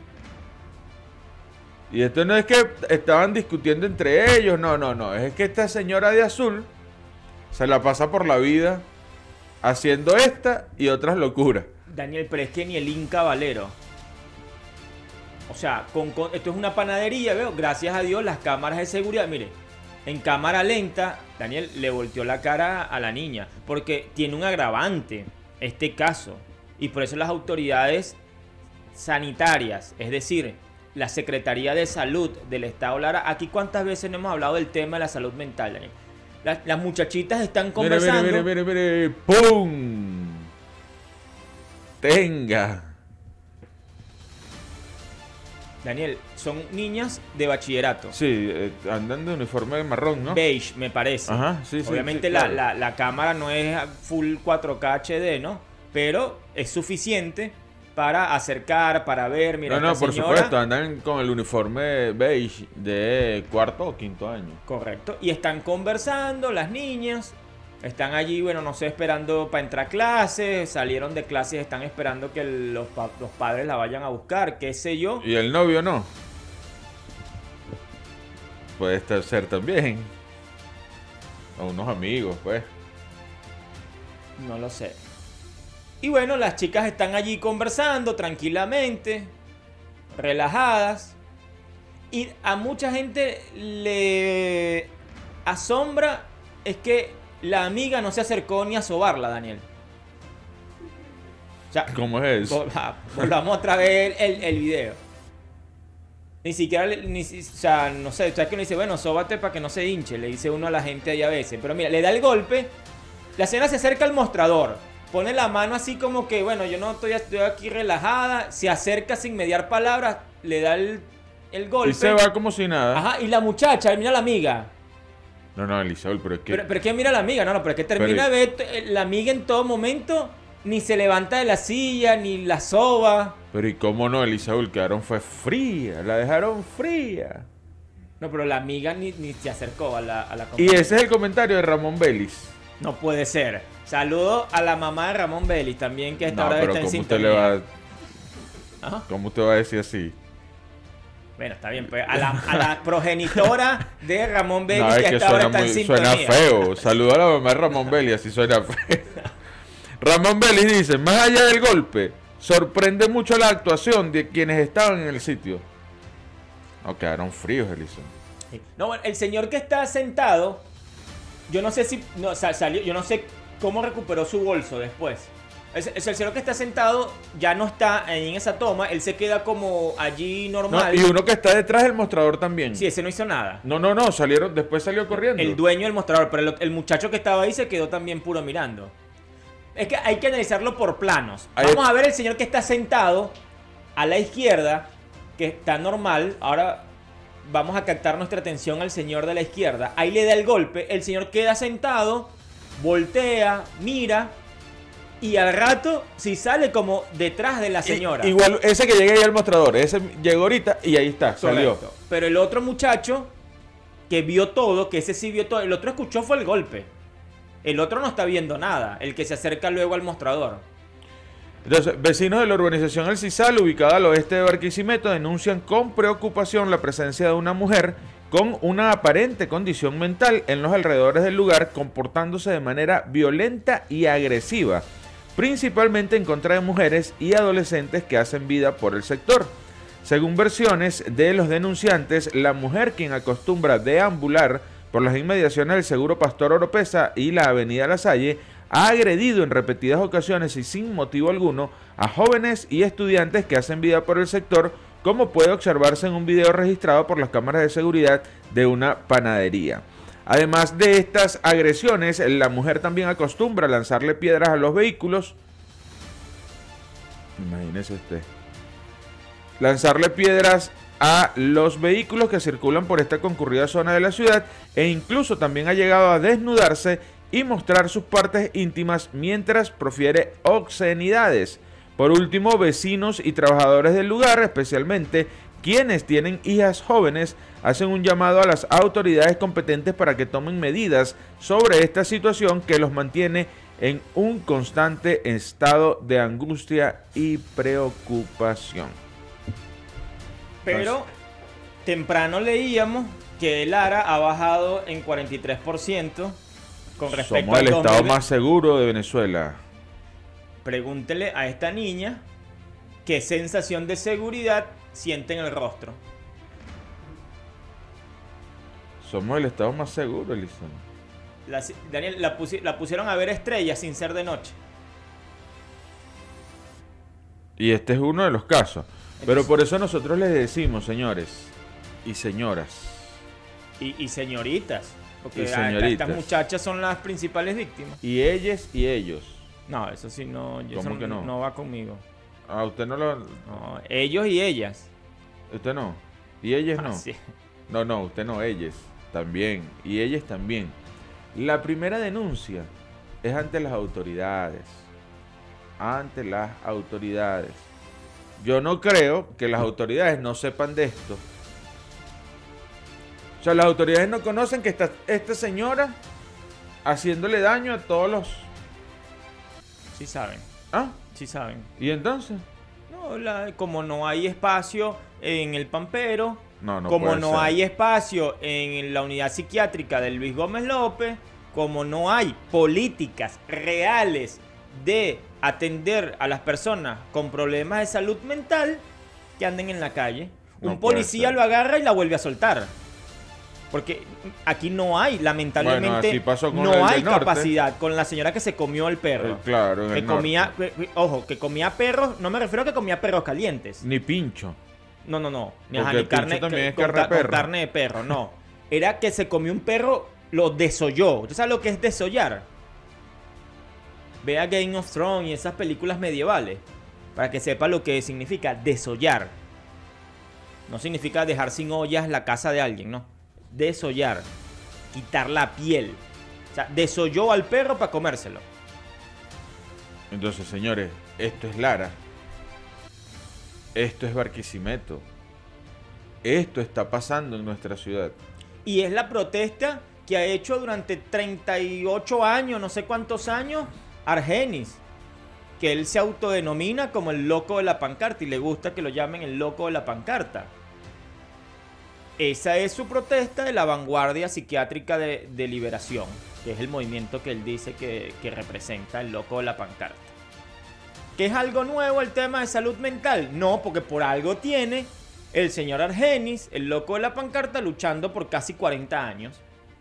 Y esto no es que estaban discutiendo entre ellos. No. Es que esta señora de azul se la pasa por la vida haciendo esta y otras locuras. Daniel, pero es que ni el Inca Valero O sea, esto es una panadería, veo, gracias a Dios las cámaras de seguridad, mire, en cámara lenta, Daniel le volteó la cara a la niña, porque tiene un agravante este caso, y por eso las autoridades sanitarias, es decir, la Secretaría de Salud del Estado Lara, aquí cuántas veces no hemos hablado del tema de la salud mental, Daniel. Las muchachitas están conversando. Mire, ¡pum! Tenga. Daniel, son niñas de bachillerato. Sí, andan de uniforme marrón, ¿no? Beige, me parece. Ajá, sí, Obviamente sí, claro. la cámara no es full 4K HD, ¿no? Pero es suficiente para acercar, para ver, mira, No, esta por señora, supuesto, andan con el uniforme beige de cuarto o quinto año. correcto. Y están conversando las niñas. Están allí, bueno, no sé, esperando para entrar a clases. Salieron de clases, están esperando que los padres la vayan a buscar, qué sé yo. ¿Y el novio no? Puede ser también. O unos amigos, pues. No lo sé. Y bueno, las chicas están allí conversando tranquilamente, relajadas. Y a mucha gente le asombra es que la amiga no se acercó ni a sobarla, Daniel. O sea, ¿Cómo es eso? volvamos otra vez el video. Ni siquiera, o sea, no sé, ¿sabes que uno dice? Bueno, sóbate para que no se hinche, le dice uno a la gente ahí a veces. Pero mira, le da el golpe, la señora se acerca al mostrador, pone la mano así como que, bueno, yo no estoy aquí relajada, se acerca sin mediar palabras, le da el golpe. Y se va como si nada. Ajá, y la muchacha, mira a la amiga. No, Elisabel, pero es que... Pero es que mira a la amiga, no, pero es que termina de ver la amiga en todo momento, ni se levanta de la silla, ni la soba. Pero ¿y cómo no, Elisabel? Quedaron fue fría, la dejaron fría. No, pero la amiga ni se acercó a la Y compañera. ese es el comentario de Ramón Vélez. No puede ser. Saludo a la mamá de Ramón Vélez también, que a esta No, hora pero está en ¿cómo usted sintonía. le va... Ajá. ¿Cómo usted va a decir así? Bueno, está bien, pues a la progenitora de Ramón Vélez, No, es que a que esta hora suena, está en suena sintonía. feo. Saludo a la mamá de Ramón Vélez, así suena feo. Ramón Vélez dice, más allá del golpe, sorprende mucho la actuación de quienes estaban en el sitio. No, quedaron fríos, Elison. No, bueno, el señor que está sentado, yo no sé si no, salió, yo no sé cómo recuperó su bolso después. El señor que está sentado ya no está en esa toma, él se queda como allí normal. No, y uno que está detrás del mostrador también. Sí, ese no hizo nada. No, salieron, después salió corriendo. El dueño del mostrador, pero el muchacho que estaba ahí se quedó también puro mirando. Es que hay que analizarlo por planos. Vamos a ver el señor que está sentado a la izquierda, que está normal. Ahora vamos a captar nuestra atención al señor de la izquierda. Ahí le da el golpe, el señor queda sentado, voltea, mira, y al rato si sale como detrás de la señora. Igual, ese que llega ahí al mostrador, ese llegó ahorita y ahí está, salió. Correcto. Pero el otro muchacho que vio todo, que ese sí vio todo, el otro escuchó fue el golpe. El otro no está viendo nada, el que se acerca luego al mostrador. Entonces, vecinos de la urbanización El Cisal, ubicada al oeste de Barquisimeto, denuncian con preocupación la presencia de una mujer con una aparente condición mental en los alrededores del lugar, comportándose de manera violenta y agresiva, principalmente en contra de mujeres y adolescentes que hacen vida por el sector. Según versiones de los denunciantes, la mujer, quien acostumbra deambular por las inmediaciones del Seguro Pastor Oropesa y la Avenida La Salle, ha agredido en repetidas ocasiones y sin motivo alguno a jóvenes y estudiantes que hacen vida por el sector, como puede observarse en un video registrado por las cámaras de seguridad de una panadería. Además de estas agresiones, la mujer también acostumbra a lanzarle piedras a los vehículos. Imagínese usted. Lanzarle piedras a los vehículos que circulan por esta concurrida zona de la ciudad, e incluso también ha llegado a desnudarse y mostrar sus partes íntimas mientras profiere obscenidades. Por último, vecinos y trabajadores del lugar, especialmente quienes tienen hijas jóvenes, hacen un llamado a las autoridades competentes para que tomen medidas sobre esta situación que los mantiene en un constante estado de angustia y preocupación. Pero temprano leíamos que el ARA ha bajado en 43% con respecto Somos al el estado 2020. más seguro de Venezuela. Pregúntele a esta niña qué sensación de seguridad sienten el rostro. Somos el estado más seguro, Elison. Daniel, la pusieron a ver estrellas sin ser de noche. Y este es uno de los casos. Pero por eso nosotros les decimos, señores y señoras. Y señoritas. Porque señoritas. estas muchachas son las principales víctimas. Y ellas y ellos. No, eso sí no. ¿Cómo que no? No va conmigo. Ah, usted no lo... No, ellos y ellas. Usted no. Y ellas no. Sí. No, usted no, ellas también. Y ellas también. La primera denuncia es ante las autoridades. Ante las autoridades. Yo no creo que las autoridades no sepan de esto. O sea, las autoridades no conocen que está esta señora haciéndole daño a todos los... Sí saben. ¿Ah? Sí saben. ¿Y entonces? No, como no hay espacio en el Pampero, No como puede no ser. hay espacio en la unidad psiquiátrica de Luis Gómez López, como no hay políticas reales de atender a las personas con problemas de salud mental que anden en la calle. No Un puede policía ser. lo agarra y la vuelve a soltar. Porque aquí no hay, lamentablemente, Bueno, así pasó con el no del hay norte. capacidad con la señora que se comió el perro. Claro, en Que el norte. comía, ojo, que comía perros, no me refiero a que comía perros calientes. Ni pincho. No. Porque Ni el pincho carne, también es con carne de con perro. carne de perro, no. Era que se comió un perro, lo desolló. ¿Usted sabe lo que es desollar? Vea Game of Thrones y esas películas medievales para que sepa lo que significa desollar. No significa dejar sin ollas la casa de alguien, no. Desollar. Quitar la piel. O sea, desolló al perro para comérselo. Entonces, señores, esto es Lara. Esto es Barquisimeto. Esto está pasando en nuestra ciudad. Y es la protesta que ha hecho durante 38 años, no sé cuántos años, Argenis. Que él se autodenomina como el loco de la pancarta y le gusta que lo llamen el loco de la pancarta. Esa es su protesta de la vanguardia psiquiátrica de liberación, que es el movimiento que él dice que representa el loco de la pancarta. ¿Que es algo nuevo el tema de salud mental? No, porque por algo tiene el señor Argenis, el loco de la pancarta, luchando por casi 40 años.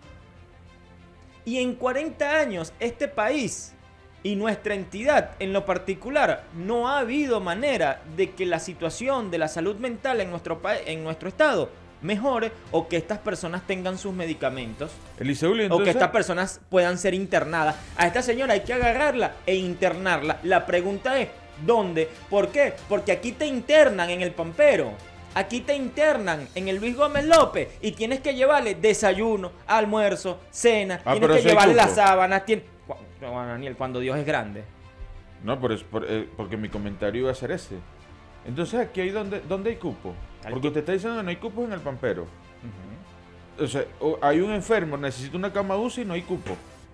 Y en 40 años este país y nuestra entidad en lo particular no ha habido manera de que la situación de la salud mental en nuestro estado mejore o que estas personas tengan sus medicamentos. Eliseo, O que entonces, estas personas puedan ser internadas. A esta señora hay que agarrarla e internarla. La pregunta es, ¿dónde? ¿Por qué? Porque aquí te internan en el Pampero. Aquí te internan en el Luis Gómez López y tienes que llevarle desayuno, almuerzo, cena. Ah, tienes pero que eso hay llevarle cupo. las sábanas. Juan Daniel, cuando Dios es grande. no, porque mi comentario iba a ser ese. Entonces, aquí hay ¿dónde hay cupo? Porque usted está diciendo que no hay cupos en el Pampero. O sea, hay un enfermo, necesita una cama UCI y no hay cupo.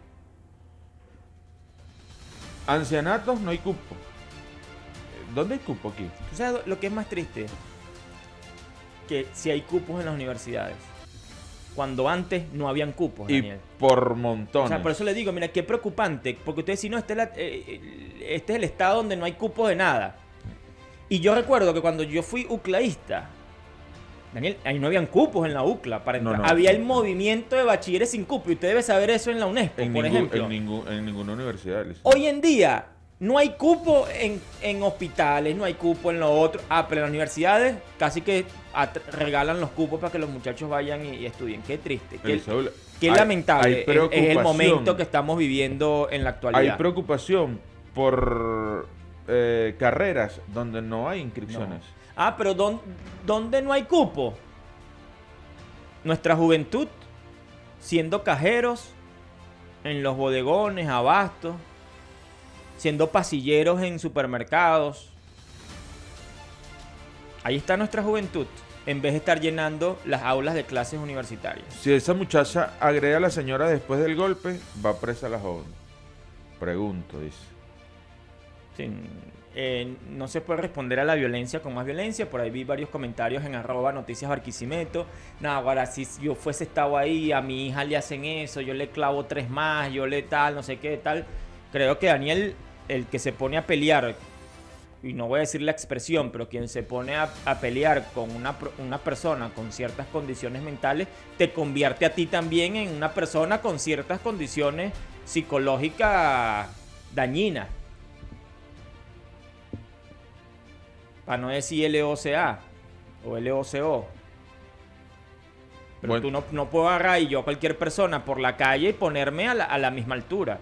Ancianatos, no hay cupo. ¿Dónde hay cupo aquí? ¿Tú sabes lo que es más triste? Que si hay cupos en las universidades. Cuando antes no habían cupos, Y Daniel. por montones. O sea, por eso le digo, mira, qué preocupante. Porque ustedes si no, este es el estado donde no hay cupos de nada. Y yo recuerdo que cuando yo fui uclaísta, Daniel, ahí no habían cupos en la UCLA para entrar. No, Había sí. el movimiento de bachilleres sin cupo. Y usted debe saber eso en la UNESCO, por ejemplo. En ninguna universidad. Eliseo. Hoy en día no hay cupo en hospitales, no hay cupo en lo otro. Pero en las universidades casi que regalan los cupos para que los muchachos vayan y estudien. Qué triste, Eliseo, qué hay lamentable es el preocupación. momento que estamos viviendo en la actualidad. Hay preocupación por carreras donde no hay inscripciones. Pero ¿dónde no hay cupo? Nuestra juventud siendo cajeros en los bodegones, abastos, siendo pasilleros en supermercados. Ahí está nuestra juventud, en vez de estar llenando las aulas de clases universitarias. Si esa muchacha agrede a la señora después del golpe, va presa la joven. Pregunto, dice. Sí, no se puede responder a la violencia con más violencia. Por ahí vi varios comentarios en @noticiasbarquisimeto. Nada, ahora si yo fuese estado ahí, a mi hija le hacen eso, yo le clavo 3 más, yo le tal, no sé qué tal. Creo que Daniel, el que se pone a pelear y no voy a decir la expresión, pero quien se pone a pelear con una persona con ciertas condiciones mentales, te convierte a ti también en una persona con ciertas condiciones psicológicas dañinas. Para no decir LOCA o LOCO. Pero Bueno, tú no puedo agarrar y yo a cualquier persona por la calle y ponerme a la misma altura.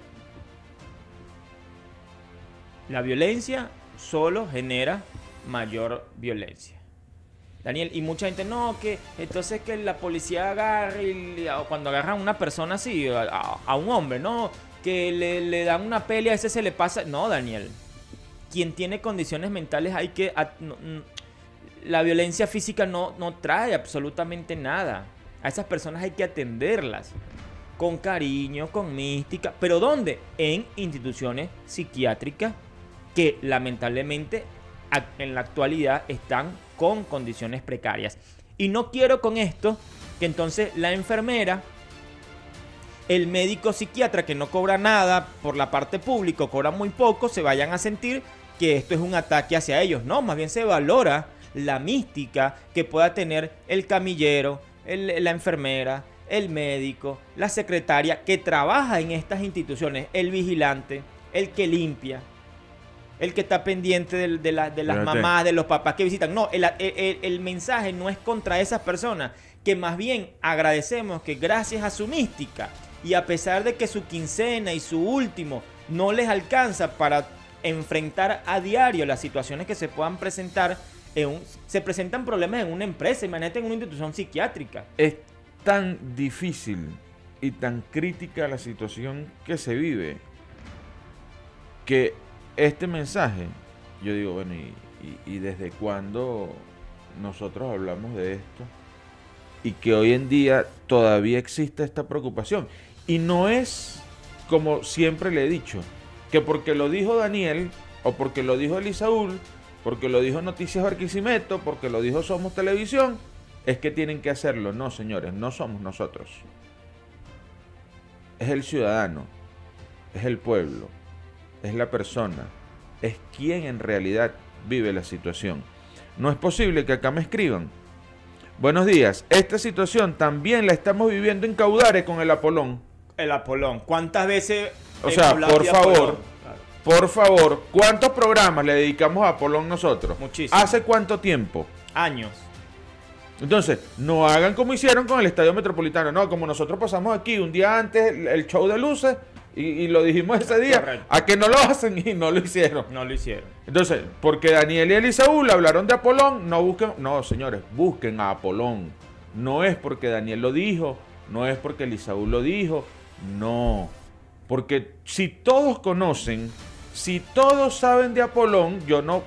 La violencia solo genera mayor violencia. Daniel, y mucha gente, no, que entonces que la policía agarre, o cuando agarran a una persona así, a un hombre, no, que le dan una pelea, a ese se le pasa. No, Daniel. Quien tiene condiciones mentales hay que... la violencia física no trae absolutamente nada. A esas personas hay que atenderlas con cariño, con mística. ¿Pero dónde? En instituciones psiquiátricas que lamentablemente en la actualidad están con condiciones precarias. Y no quiero con esto que entonces la enfermera, el médico psiquiatra que no cobra nada por la parte pública, cobra muy poco, se vayan a sentir que esto es un ataque hacia ellos. No, más bien se valora la mística que pueda tener el camillero, la enfermera, el médico, la secretaria que trabaja en estas instituciones, el vigilante, el que limpia, el que está pendiente de las mamás, de los papás que visitan. No, el mensaje no es contra esas personas, que más bien agradecemos que gracias a su mística y a pesar de que su quincena y su último no les alcanza para enfrentar a diario las situaciones que se puedan presentar, se presentan problemas en una empresa, imagínate en una institución psiquiátrica. es tan difícil y tan crítica la situación que se vive que este mensaje, yo digo, bueno, y desde cuándo nosotros hablamos de esto y que hoy en día todavía existe esta preocupación. Y no es, como siempre le he dicho, que porque lo dijo Daniel o porque lo dijo Elisaúl, porque lo dijo Noticias Barquisimeto, porque lo dijo Somos Televisión, es que tienen que hacerlo. No, señores, no somos nosotros. Es el ciudadano, es el pueblo, es la persona, es quien en realidad vive la situación. No es posible que acá me escriban: buenos días, esta situación también la estamos viviendo en Caudares con el Apolón. El Apolón, ¿cuántas veces? O sea, por favor, por favor, ¿cuántos programas le dedicamos a Apolón nosotros? Muchísimo. ¿Hace cuánto tiempo? Años. Entonces, no hagan como hicieron con el Estadio Metropolitano. No, como nosotros pasamos aquí un día antes el show de luces y lo dijimos ese día. Correcto. A que no lo hacen y no lo hicieron. No lo hicieron. Entonces, porque Daniel y Elisaúl hablaron de Apolón, no busquen... No, señores, busquen a Apolón. No es porque Daniel lo dijo, no es porque Elisaúl lo dijo, no. Porque si todos conocen, si todos saben de Apolón, yo no...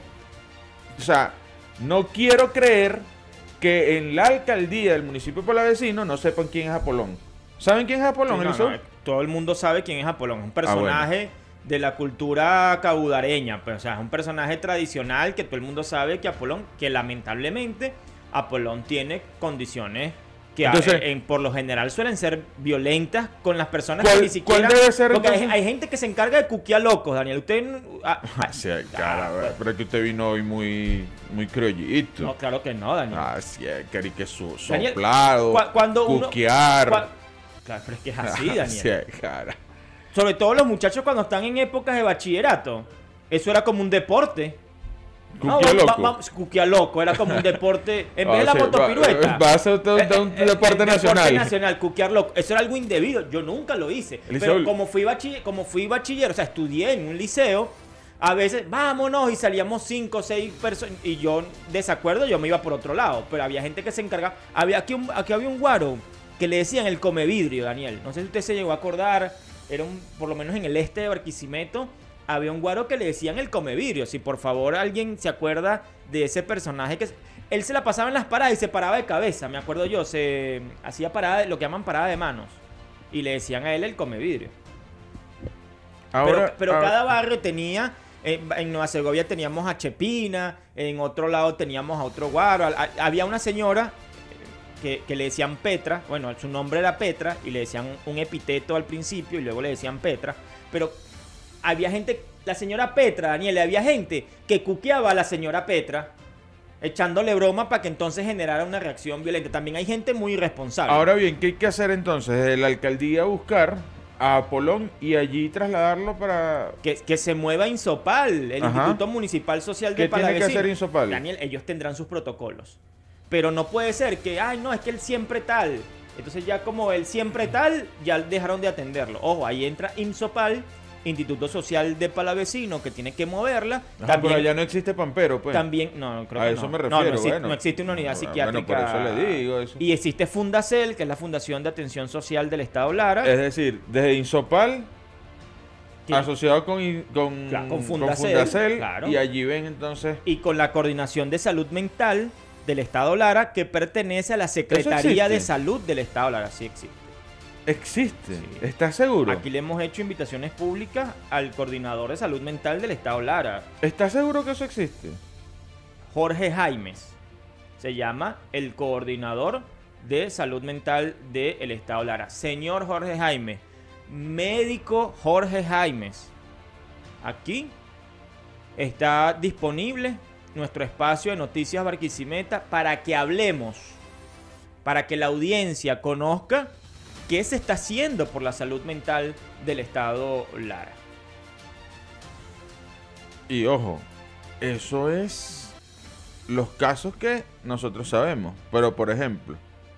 O sea, no quiero creer que en la alcaldía del municipio palavecino no sepan quién es Apolón. ¿Saben quién es Apolón, Sí, Elisaúl? todo el mundo sabe quién es Apolón. Es un personaje de la cultura caudareña. Pues, o sea, es un personaje tradicional que todo el mundo sabe que Apolón, que lamentablemente Apolón tiene condiciones que Entonces, por lo general suelen ser violentas con las personas ¿cuál- que ni siquiera... cuál debe ser, porque entonces? hay gente que se encarga de cuquear locos, Daniel. Usted... Sí, cara, pero es que usted vino hoy muy criollito. No, claro que no, Daniel. Sí, que Daniel, soplado, cuando uno... cuquear. Claro, pero es que es así, Daniel. Sí, cara. Sobre todo los muchachos cuando están en épocas de bachillerato. Eso era como un deporte. Cuquia loco. Cuquia loco, era como un deporte. En vez de la motopirueta. Va a ser un deporte nacional. nacional, cuquear loco. Eso era algo indebido. Yo nunca lo hice. Elisaúl. Pero como fui bachiller, o sea, estudié en un liceo, a veces, vámonos, y salíamos 5 o 6 personas. Y yo, desacuerdo, yo me iba por otro lado. Pero había gente que se encargaba. Aquí había un guaro que le decían el come vidrio, Daniel. No sé si usted se llegó a acordar. Era por lo menos en el este de Barquisimeto, había un guaro que le decían el come vidrio. Si por favor alguien se acuerda de ese personaje que él se la pasaba en las paradas y se paraba de cabeza, me acuerdo yo, se hacía parada, lo que llaman parada de manos, y le decían a él el come vidrio. Pero cada barrio tenía, en Nueva Segovia teníamos a Chepina, en otro lado teníamos a otro guaro, había una señora que le decían Petra, bueno, su nombre era Petra, y le decían un epíteto al principio y luego le decían Petra, pero había gente la señora Petra, Daniel, había gente que cuqueaba a la señora Petra, echándole broma para que entonces generara una reacción violenta. También hay gente muy irresponsable. Ahora bien, ¿qué hay que hacer entonces? Desde la alcaldía buscar a Apolón y allí trasladarlo para... Que se mueva Insopal, el Ajá. Instituto Municipal Social de ¿Qué tiene que Palavecino. hacer Insopal? Daniel, ellos tendrán sus protocolos. Pero no puede ser que, ay, no, es que él siempre tal. Entonces ya como él siempre tal, ya dejaron de atenderlo. Ojo, ahí entra Insopal, Instituto Social de Palavecino, que tiene que moverla. Ajá, pero allá no existe Pampero, pues. También, no, creo que A eso no. me No, refiero, existe, bueno. no existe una unidad psiquiátrica. Bueno, por eso le digo eso. Y existe Fundacel, que es la Fundación de Atención Social del Estado Lara. Es decir, desde Insopal, que- asociado Claro, con con Fundacel, Fundacel, claro. y allí ven entonces... Y con la Coordinación de Salud Mental del Estado Lara, que pertenece a la Secretaría existe? de Salud del Estado Lara. Sí existe. Existe, Sí. ¿estás seguro? Aquí le hemos hecho invitaciones públicas al coordinador de salud mental del Estado Lara, ¿Estás seguro que eso existe? Jorge Jaimes. Se llama el coordinador de salud mental del Estado Lara. Señor Jorge Jaimes, médico Jorge Jaimes. Aquí está disponible nuestro espacio de Noticias Barquisimeto para que hablemos, para que la audiencia conozca qué se está haciendo por la salud mental del Estado Lara. Y ojo, eso es los casos que nosotros sabemos. Pero por ejemplo,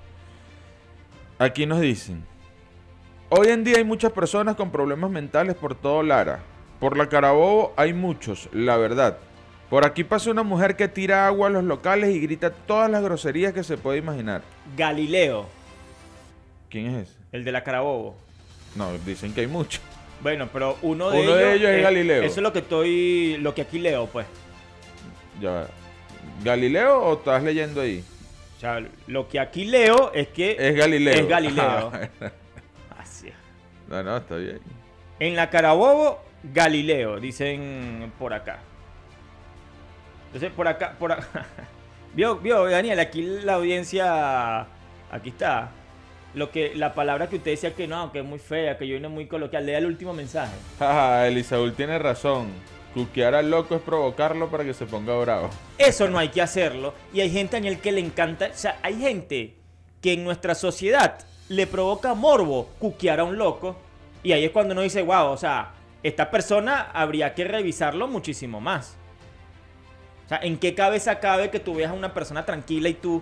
aquí nos dicen, hoy en día hay muchas personas con problemas mentales por todo Lara. Por la Carabobo hay muchos, la verdad. Por aquí pasa una mujer que tira agua a los locales y grita todas las groserías que se puede imaginar. Galileo, ¿Quién es ese? el de la Carabobo. No, dicen que hay muchos. Bueno, pero uno Uno de ellos es Galileo. Eso es lo que aquí leo, pues. Ya va. ¿Galileo o estás leyendo ahí? O sea, lo que aquí leo es que Es Galileo. es Galileo. Así es. No, está bien. En la Carabobo, Galileo, dicen por acá. Entonces, por acá. ¿Vio, Daniel? Aquí la audiencia. Aquí está. La palabra que usted decía que no, que es muy fea, que yo vine muy coloquial. Lea el último mensaje. Jaja, Elisaúl tiene razón. Cuquear al loco es provocarlo para que se ponga bravo. Eso no hay que hacerlo. Y hay gente, Daniel, que le encanta. O sea, hay gente que en nuestra sociedad le provoca morbo cuquear a un loco. Y ahí es cuando uno dice, wow, o sea, esta persona habría que revisarlo muchísimo más. O sea, ¿en qué cabeza cabe que tú veas a una persona tranquila y tú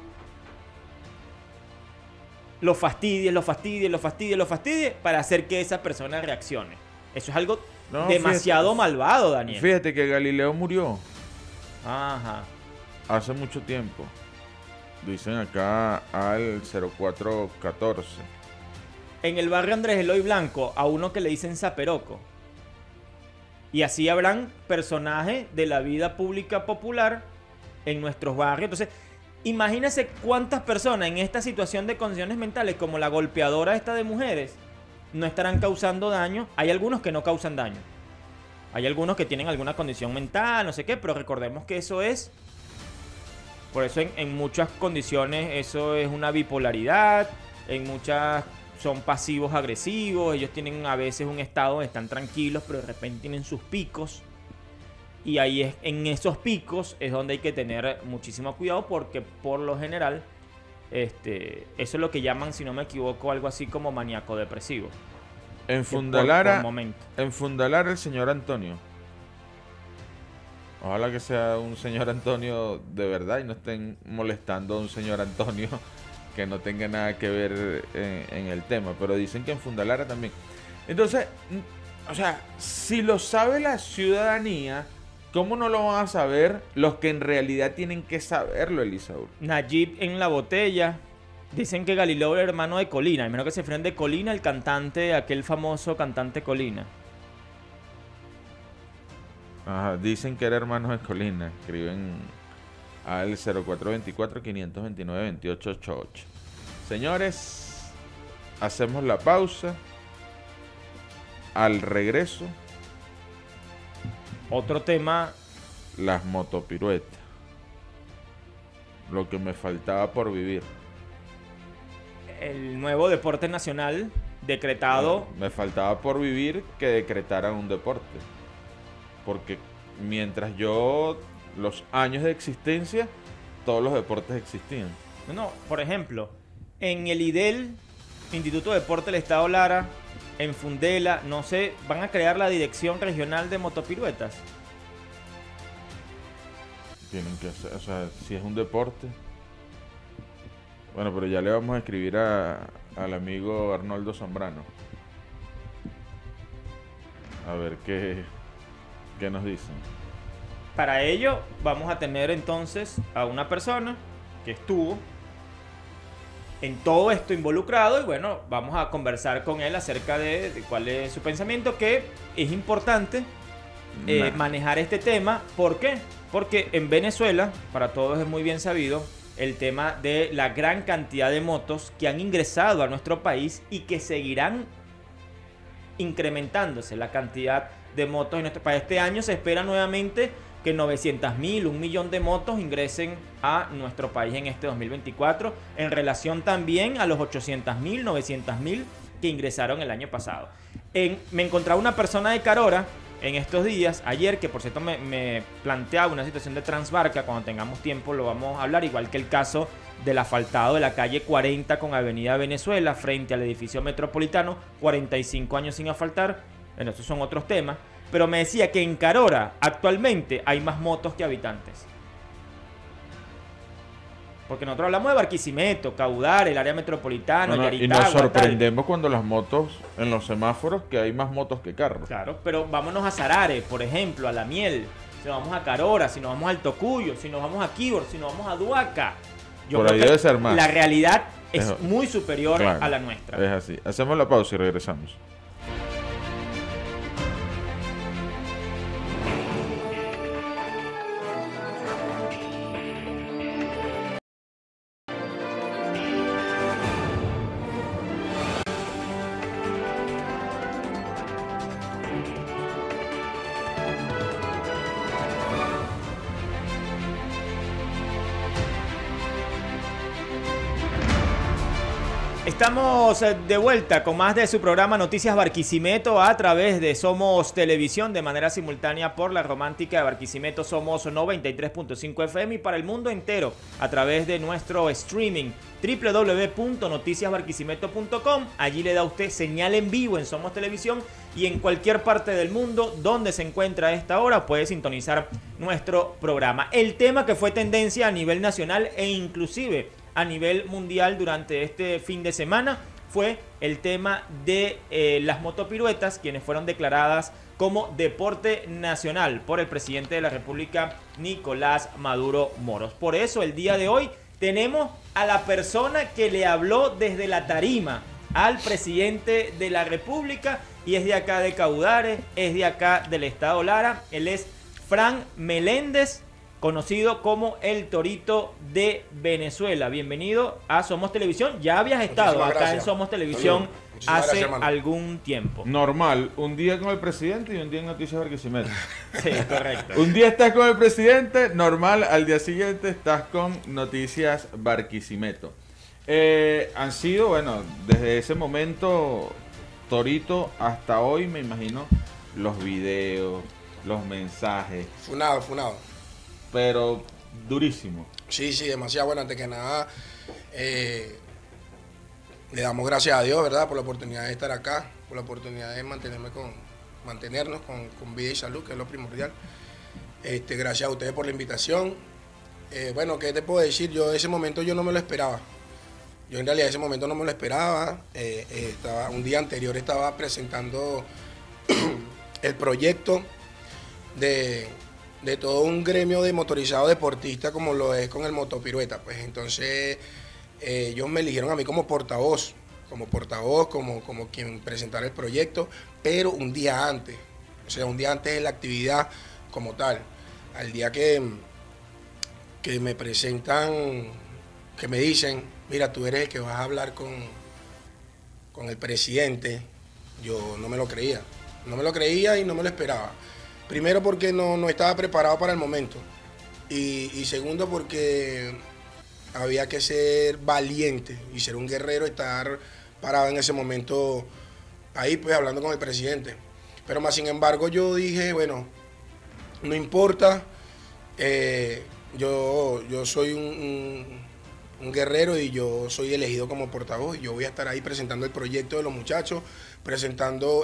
lo fastidies para hacer que esa persona reaccione? Eso es algo No, demasiado malvado, Daniel. Fíjate que Galileo murió Ajá. hace mucho tiempo. Dicen acá al 0414. En el barrio Andrés Eloy Blanco, a uno que le dicen Zaperoco. Y así habrán personajes de la vida pública popular en nuestros barrios. Entonces, imagínense cuántas personas en esta situación de condiciones mentales, como la golpeadora esta de mujeres, no estarán causando daño. Hay algunos que no causan daño. Hay algunos que tienen alguna condición mental, no sé qué, pero recordemos que eso es... Por eso en muchas condiciones eso es una bipolaridad, en muchas son pasivos agresivos, ellos tienen a veces un estado donde están tranquilos, pero de repente tienen sus picos. Y ahí es, en esos picos es donde hay que tener muchísimo cuidado porque por lo general eso es lo que llaman, si no me equivoco, algo así como maníaco depresivo. En Por Fundalara, momento. en Fundalara el señor Antonio. Ojalá que sea un señor Antonio de verdad y no estén molestando a un señor Antonio que no tenga nada que ver en el tema. Pero dicen que en Fundalara también. Entonces, o sea, si lo sabe la ciudadanía, ¿cómo no lo van a saber los que en realidad tienen que saberlo, Elisaúl? Nayib en la botella. Dicen que Galileo era hermano de Colina. Imagino que se refieren de Colina, el cantante, aquel famoso cantante Colina. Ajá, dicen que era hermano de Colina. Escriben al 0424-529-2888. Señores, hacemos la pausa. Al regreso, Otro tema, las motopiruetas. Lo que me faltaba por vivir. el nuevo deporte nacional decretado. Me faltaba por vivir que decretaran un deporte. porque mientras los años de existencia, todos los deportes existían. No, por ejemplo, en el IDEL, Instituto de Deporte del Estado Lara, en Fundela, no sé, van a crear la Dirección Regional de Motopiruetas. Tienen que hacer, o sea, si es un deporte. Bueno, pero ya le vamos a escribir al amigo Arnoldo Zambrano. A ver qué nos dicen. Para ello, vamos a tener entonces a una persona que estuvo en todo esto involucrado y bueno, vamos a conversar con él acerca de cuál es su pensamiento, que es importante manejar este tema. ¿Por qué? Porque en Venezuela, para todos es muy bien sabido, el tema de la gran cantidad de motos que han ingresado a nuestro país y que seguirán incrementándose la cantidad de motos en nuestro país. Este año se espera nuevamente que 900.000, 1 millón de motos ingresen a nuestro país en este 2024, en relación también a los 800.000, 900.000 que ingresaron el año pasado. Me encontraba una persona de Carora en estos días, ayer, que por cierto me planteaba una situación de Transbarca. Cuando tengamos tiempo lo vamos a hablar, igual que el caso del asfaltado de la calle 40 con Avenida Venezuela frente al edificio metropolitano, 45 años sin asfaltar. Bueno, estos son otros temas. Pero me decía que en Carora actualmente hay más motos que habitantes. Porque nosotros hablamos de Barquisimeto, Caudar, el área metropolitana, Yaritagua, y nos sorprendemos cuando las motos, en los semáforos, que hay más motos que carros. Claro, pero vámonos a Sarare, por ejemplo, a La Miel. Si nos vamos a Carora, si nos vamos al Tocuyo, si nos vamos a Quibor, si nos vamos a Duaca. Por ahí debe ser más. La realidad es muy superior a la nuestra. Es así. Hacemos la pausa y regresamos. Estamos de vuelta con más de su programa Noticias Barquisimeto a través de Somos Televisión, de manera simultánea por la romántica de Barquisimeto. Somos 93.5 FM y para el mundo entero a través de nuestro streaming www.noticiasbarquisimeto.com. Allí le da usted señal en vivo en Somos Televisión y en cualquier parte del mundo donde se encuentra a esta hora puede sintonizar nuestro programa. El tema que fue tendencia a nivel nacional e inclusive a nivel mundial durante este fin de semana fue el tema de las motopiruetas, quienes fueron declaradas como deporte nacional por el presidente de la República, Nicolás Maduro Moros. Por eso el día de hoy tenemos a la persona que le habló desde la tarima al presidente de la República y es de acá de Caudares, es de acá del estado Lara. Él es Fran Meléndez, conocido como el Torito de Venezuela. Bienvenido a Somos Televisión. Ya habías estado acá en Somos Televisión hace algún tiempo. Normal, un día con el presidente y un día en Noticias Barquisimeto. Sí, correcto. Un día estás con el presidente, normal, al día siguiente estás con Noticias Barquisimeto. Han sido, bueno, desde ese momento, Torito, hasta hoy, me imagino, los videos, los mensajes. Funado. Pero durísimo. Sí, demasiado. Bueno, antes que nada, le damos gracias a Dios, ¿verdad? Por la oportunidad de estar acá, por la oportunidad de mantenernos con vida y salud, que es lo primordial. Gracias a ustedes por la invitación. Bueno, ¿qué te puedo decir? Ese momento yo no me lo esperaba. Yo en realidad ese momento no me lo esperaba. Un día anterior estaba presentando el proyecto de todo un gremio de motorizado deportista como lo es con el motopirueta. Pues entonces ellos me eligieron a mí como portavoz, como quien presentara el proyecto, pero un día antes, de la actividad como tal. Al día que me presentan, que me dicen, mira, tú eres el que vas a hablar con el presidente, yo no me lo creía y no me lo esperaba. Primero porque no estaba preparado para el momento y segundo porque había que ser valiente y ser un guerrero, estar parado en ese momento ahí pues hablando con el presidente. Pero más sin embargo yo dije, bueno, no importa, yo soy un guerrero y yo soy elegido como portavoz. Yo voy a estar ahí presentando el proyecto de los muchachos, presentando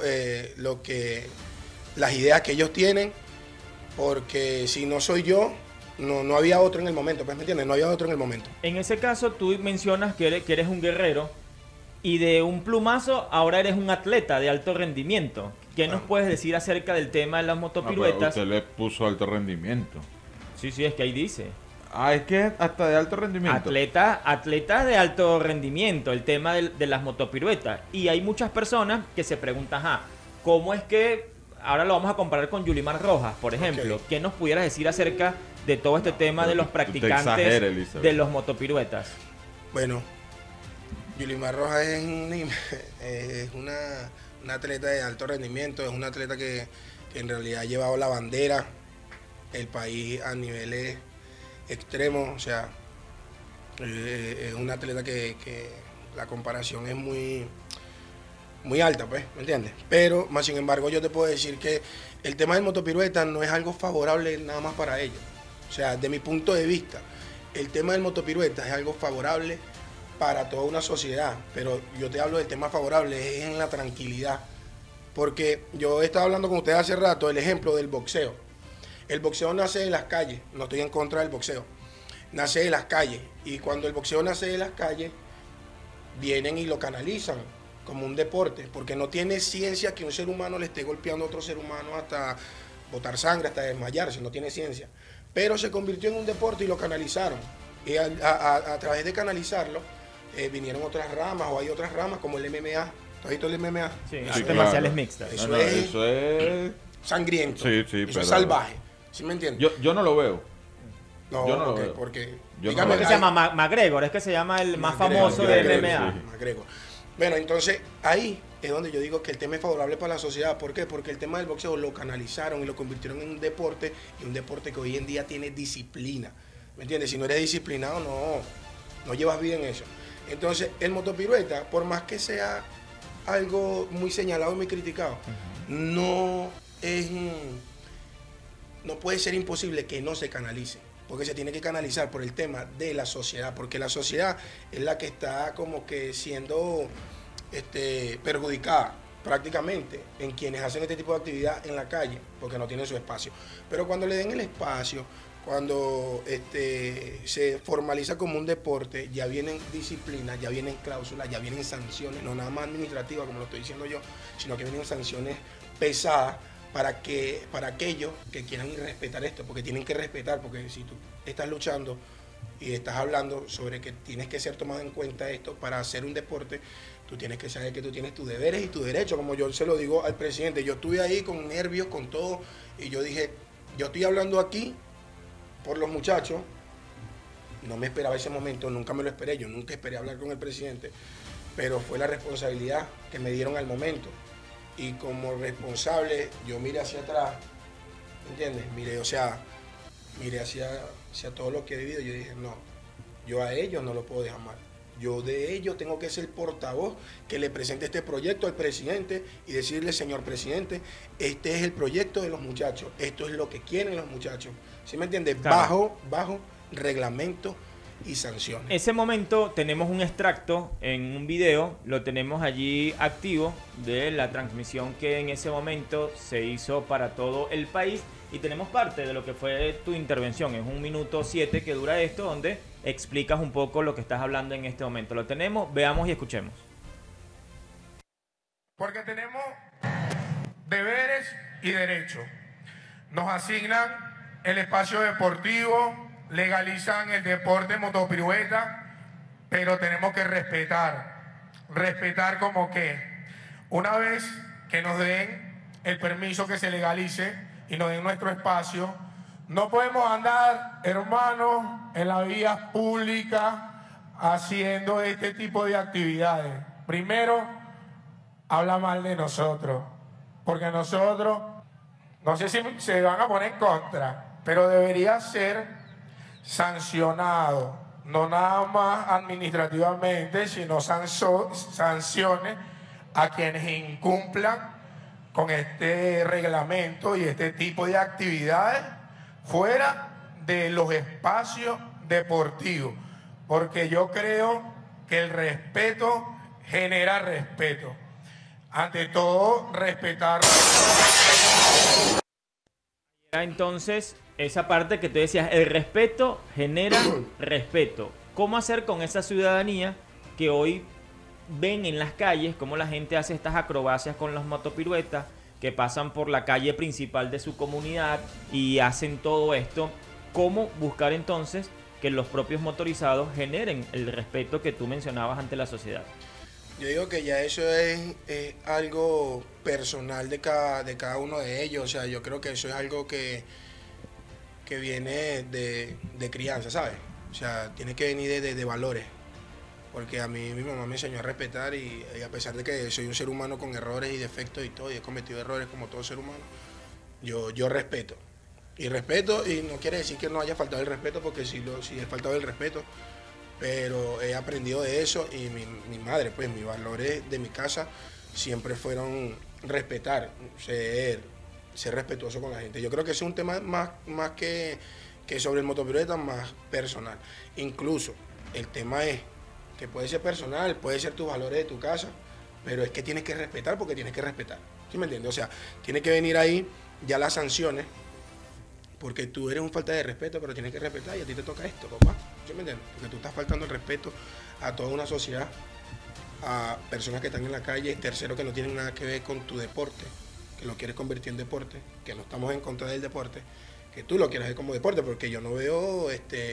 las ideas que ellos tienen, porque si no soy yo, no había otro en el momento, pues, ¿me entiendes? No había otro en el momento. En ese caso, tú mencionas que eres un guerrero y de un plumazo ahora eres un atleta de alto rendimiento. ¿Qué nos puedes decir acerca del tema de las motopiruetas? Usted le puso alto rendimiento. Sí, es que ahí dice. Ah, es que hasta de alto rendimiento. Atleta de alto rendimiento, el tema de las motopiruetas. Y hay muchas personas que se preguntan, ¿cómo es que ahora lo vamos a comparar con Yulimar Rojas, por ejemplo? Okay. ¿Qué nos pudieras decir acerca de todo este tema de los practicantes de los motopiruetas? Bueno, Yulimar Rojas es una atleta de alto rendimiento, es una atleta que en realidad ha llevado la bandera del país a niveles extremos, o sea, es una atleta que la comparación es muy alta, pues, ¿me entiendes? Pero, más sin embargo, yo te puedo decir que el tema del motopirueta no es algo favorable nada más para ellos. O sea, de mi punto de vista, el tema del motopirueta es algo favorable para toda una sociedad, pero yo te hablo del tema favorable, es en la tranquilidad. Porque yo estaba hablando con ustedes hace rato del ejemplo del boxeo. El boxeo nace de las calles, no estoy en contra del boxeo, nace de las calles. Y cuando el boxeo nace de las calles, vienen y lo canalizan como un deporte, porque no tiene ciencia que un ser humano le esté golpeando a otro ser humano hasta botar sangre, hasta desmayarse, no tiene ciencia. Pero se convirtió en un deporte y lo canalizaron. Y a través de canalizarlo, vinieron otras ramas, o hay otras ramas como el MMA. ¿Tú has visto el MMA? Sí, artes marciales mixtas. Eso es sangriento, eso es salvaje. ¿Sí me entiendes? Yo no lo veo. No, yo no lo veo. Porque dígame, que se llama McGregor, es que se llama el más famoso de MMA. Sí. McGregor. Bueno, entonces ahí es donde yo digo que el tema es favorable para la sociedad. ¿Por qué? Porque el tema del boxeo lo canalizaron y lo convirtieron en un deporte, y un deporte que hoy en día tiene disciplina. ¿Me entiendes? Si no eres disciplinado, no llevas vida en eso. Entonces, el motopirueta, por más que sea algo muy señalado y muy criticado, no puede ser imposible que no se canalice, porque se tiene que canalizar por el tema de la sociedad, porque la sociedad es la que está como que siendo perjudicada prácticamente en quienes hacen este tipo de actividad en la calle, porque no tienen su espacio. Pero cuando le den el espacio, cuando se formaliza como un deporte, ya vienen disciplinas, ya vienen cláusulas, ya vienen sanciones, no nada más administrativas como lo estoy diciendo yo, sino que vienen sanciones pesadas para aquellos que quieran respetar esto, porque tienen que respetar, porque si tú estás luchando y estás hablando sobre que tienes que ser tomado en cuenta esto para hacer un deporte, tú tienes que saber que tú tienes tus deberes y tus derechos, como yo se lo digo al presidente. Yo estuve ahí con nervios, con todo, y yo dije, yo estoy hablando aquí por los muchachos. No me esperaba ese momento, nunca me lo esperé, yo nunca esperé hablar con el presidente, pero fue la responsabilidad que me dieron al momento. Y como responsable, yo miré hacia atrás, ¿entiendes? Miré hacia todo lo que he vivido. Yo dije, no, yo a ellos no lo puedo dejar mal. Yo de ellos tengo que ser portavoz que le presente este proyecto al presidente y decirle, señor presidente, este es el proyecto de los muchachos, esto es lo que quieren los muchachos. ¿Sí me entiendes? Claro. Bajo reglamento y sanciones. Ese momento tenemos un extracto en un video, lo tenemos allí activo, de la transmisión que en ese momento se hizo para todo el país, y tenemos parte de lo que fue tu intervención. Es 1 minuto 7 que dura esto, donde explicas un poco lo que estás hablando en este momento. Lo tenemos, veamos y escuchemos. Porque tenemos deberes y derechos. Nos asignan el espacio deportivo, legalizan el deporte motopirueta, pero tenemos que respetar como que una vez que nos den el permiso, que se legalice y nos den nuestro espacio, no podemos andar, hermanos, en la vía pública haciendo este tipo de actividades. Primero, habla mal de nosotros, porque nosotros, no sé si se van a poner en contra, pero debería ser sancionado, no nada más administrativamente, sino sanciones a quienes incumplan con este reglamento y este tipo de actividades fuera de los espacios deportivos, porque yo creo que el respeto genera respeto. Ante todo, respetar. Entonces, esa parte que tú decías, el respeto genera respeto. ¿Cómo hacer con esa ciudadanía que hoy ven en las calles cómo la gente hace estas acrobacias con las motopiruetas, que pasan por la calle principal de su comunidad y hacen todo esto? ¿Cómo buscar entonces que los propios motorizados generen el respeto que tú mencionabas ante la sociedad? Yo digo que ya eso es algo personal de cada uno de ellos. O sea, yo creo que eso es algo que viene de crianza, ¿sabes? O sea, tiene que venir de valores. Porque a mí mi mamá me enseñó a respetar y a pesar de que soy un ser humano con errores y defectos y todo, y he cometido errores como todo ser humano, yo respeto. Y respeto, y no quiere decir que no haya faltado el respeto, porque sí he faltado el respeto, pero he aprendido de eso y mi madre, pues mis valores de mi casa siempre fueron respetar, ser respetuoso con la gente. Yo creo que es un tema más que sobre el motopirueta, más personal. Incluso el tema es que puede ser personal, puede ser tus valores de tu casa, pero es que tienes que respetar porque tienes que respetar. ¿Sí me entiendes? O sea, tiene que venir ahí ya las sanciones, porque tú eres un falta de respeto, pero tienes que respetar y a ti te toca esto, papá. ¿Sí me entiendes? Porque tú estás faltando el respeto a toda una sociedad, a personas que están en la calle, terceros que no tienen nada que ver con tu deporte, que lo quieres convertir en deporte, que no estamos en contra del deporte, que tú lo quieres ver como deporte, porque yo no veo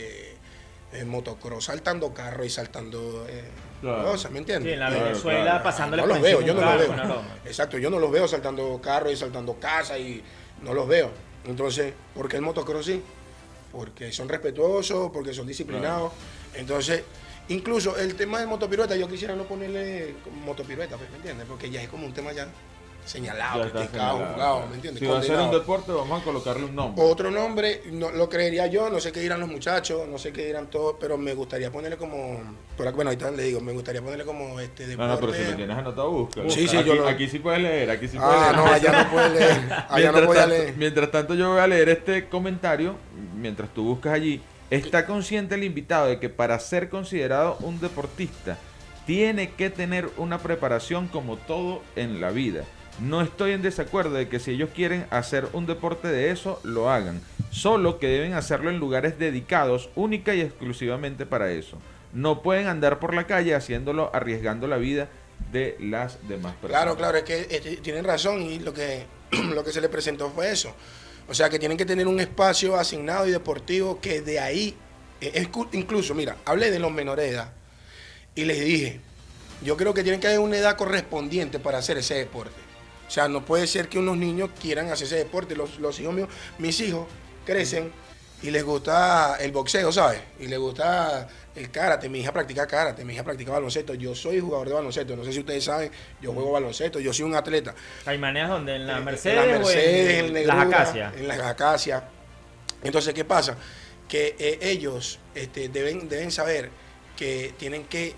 motocross saltando carros y saltando cosas, ¿me entiendes? Sí, en la Venezuela pasándole no los veo, yo no los veo. Bueno, Exacto, yo no los veo saltando carros y saltando casas y no los veo. Entonces, ¿por qué el motocross sí? Porque son respetuosos, porque son disciplinados. Entonces, incluso el tema del motopirueta, yo quisiera no ponerle motopirueta, pues, ¿me entiendes? Porque ya es como un tema ya señalado, criticado, juzgado, ¿me entiendes? Si va a ser un deporte, vamos a colocarle un nombre. Otro nombre, no lo creería yo, no sé qué dirán los muchachos, no sé qué dirán todos, pero me gustaría ponerle como, bueno, ahorita les digo, me gustaría ponerle como deporte. No, pero si lo tienes anotado, búscalo. Sí, aquí sí puedes leer, aquí sí puedes leer. No, allá no puedes leer, allá no podía leer. Mientras tanto, yo voy a leer este comentario, mientras tú buscas allí. ¿Está consciente el invitado de que para ser considerado un deportista tiene que tener una preparación como todo en la vida? No estoy en desacuerdo de que si ellos quieren hacer un deporte de eso, lo hagan. Solo que deben hacerlo en lugares dedicados única y exclusivamente para eso. No pueden andar por la calle haciéndolo arriesgando la vida de las demás personas. Claro, es que tienen razón y lo que se les presentó fue eso. O sea, que tienen que tener un espacio asignado y deportivo que de ahí, incluso, mira, hablé de los menores de edad y les dije, yo creo que tienen que haber una edad correspondiente para hacer ese deporte. O sea, no puede ser que unos niños quieran hacer ese deporte. Los hijos míos, mis hijos crecen y les gusta el boxeo, ¿sabes? Y les gusta el karate. Mi hija practica karate, mi hija practica baloncesto. Yo soy jugador de baloncesto. No sé si ustedes saben, yo juego baloncesto, yo soy un atleta. ¿Hay maneras donde? ¿En la Mercedes, en la Mercedes, o en Negrura, las Acacias? En las Acacias. Entonces, ¿qué pasa? Que ellos deben saber que tienen que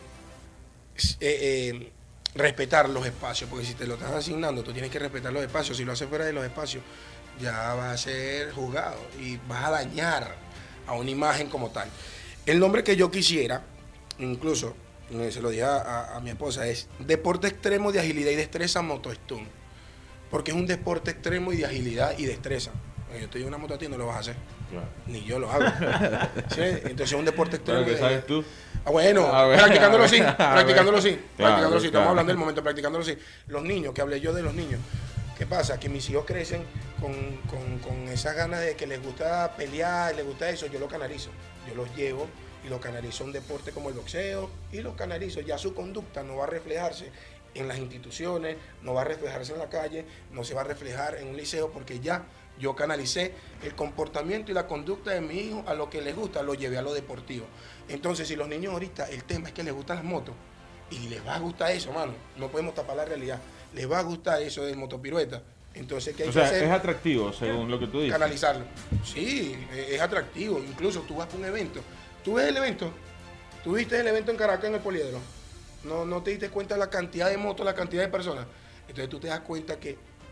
respetar los espacios, porque si te lo están asignando, tú tienes que respetar los espacios. Si lo haces fuera de los espacios, ya vas a ser juzgado y vas a dañar a una imagen como tal. El nombre que yo quisiera, incluso se lo dije a mi esposa, es Deporte Extremo de Agilidad y Destreza Motostunt, porque es un deporte extremo y de agilidad y destreza. Yo te digo una moto a ti, no lo vas a hacer. Claro. Ni yo lo hago. ¿Sí? Entonces es un deporte extremo. ¿Pero qué sabes tú? Bueno, practicándolo sí, practicándolo sí. Claro, Estamos hablando del momento, practicándolo sí. Los niños, que hablé yo de los niños. ¿Qué pasa? Que mis hijos crecen con esas ganas de que les gusta pelear, les gusta eso, yo lo canalizo. Yo los llevo y los canalizo a un deporte como el boxeo y los canalizo. Ya su conducta no va a reflejarse en las instituciones, no va a reflejarse en la calle, no se va a reflejar en un liceo, porque ya yo canalicé el comportamiento y la conducta de mi hijo a lo que les gusta, lo llevé a lo deportivo. Entonces, si los niños ahorita, el tema es que les gustan las motos, y les va a gustar eso, mano, no podemos tapar la realidad, les va a gustar eso del motopirueta. Entonces, ¿qué hay que hacer? Es atractivo, según lo que tú dices. Canalizarlo. Sí, es atractivo. Incluso tú vas a un evento. ¿Tú ves el evento? ¿Tú viste el evento en Caracas en el Poliedro? No te diste cuenta de la cantidad de motos, la cantidad de personas. Entonces tú te das cuenta que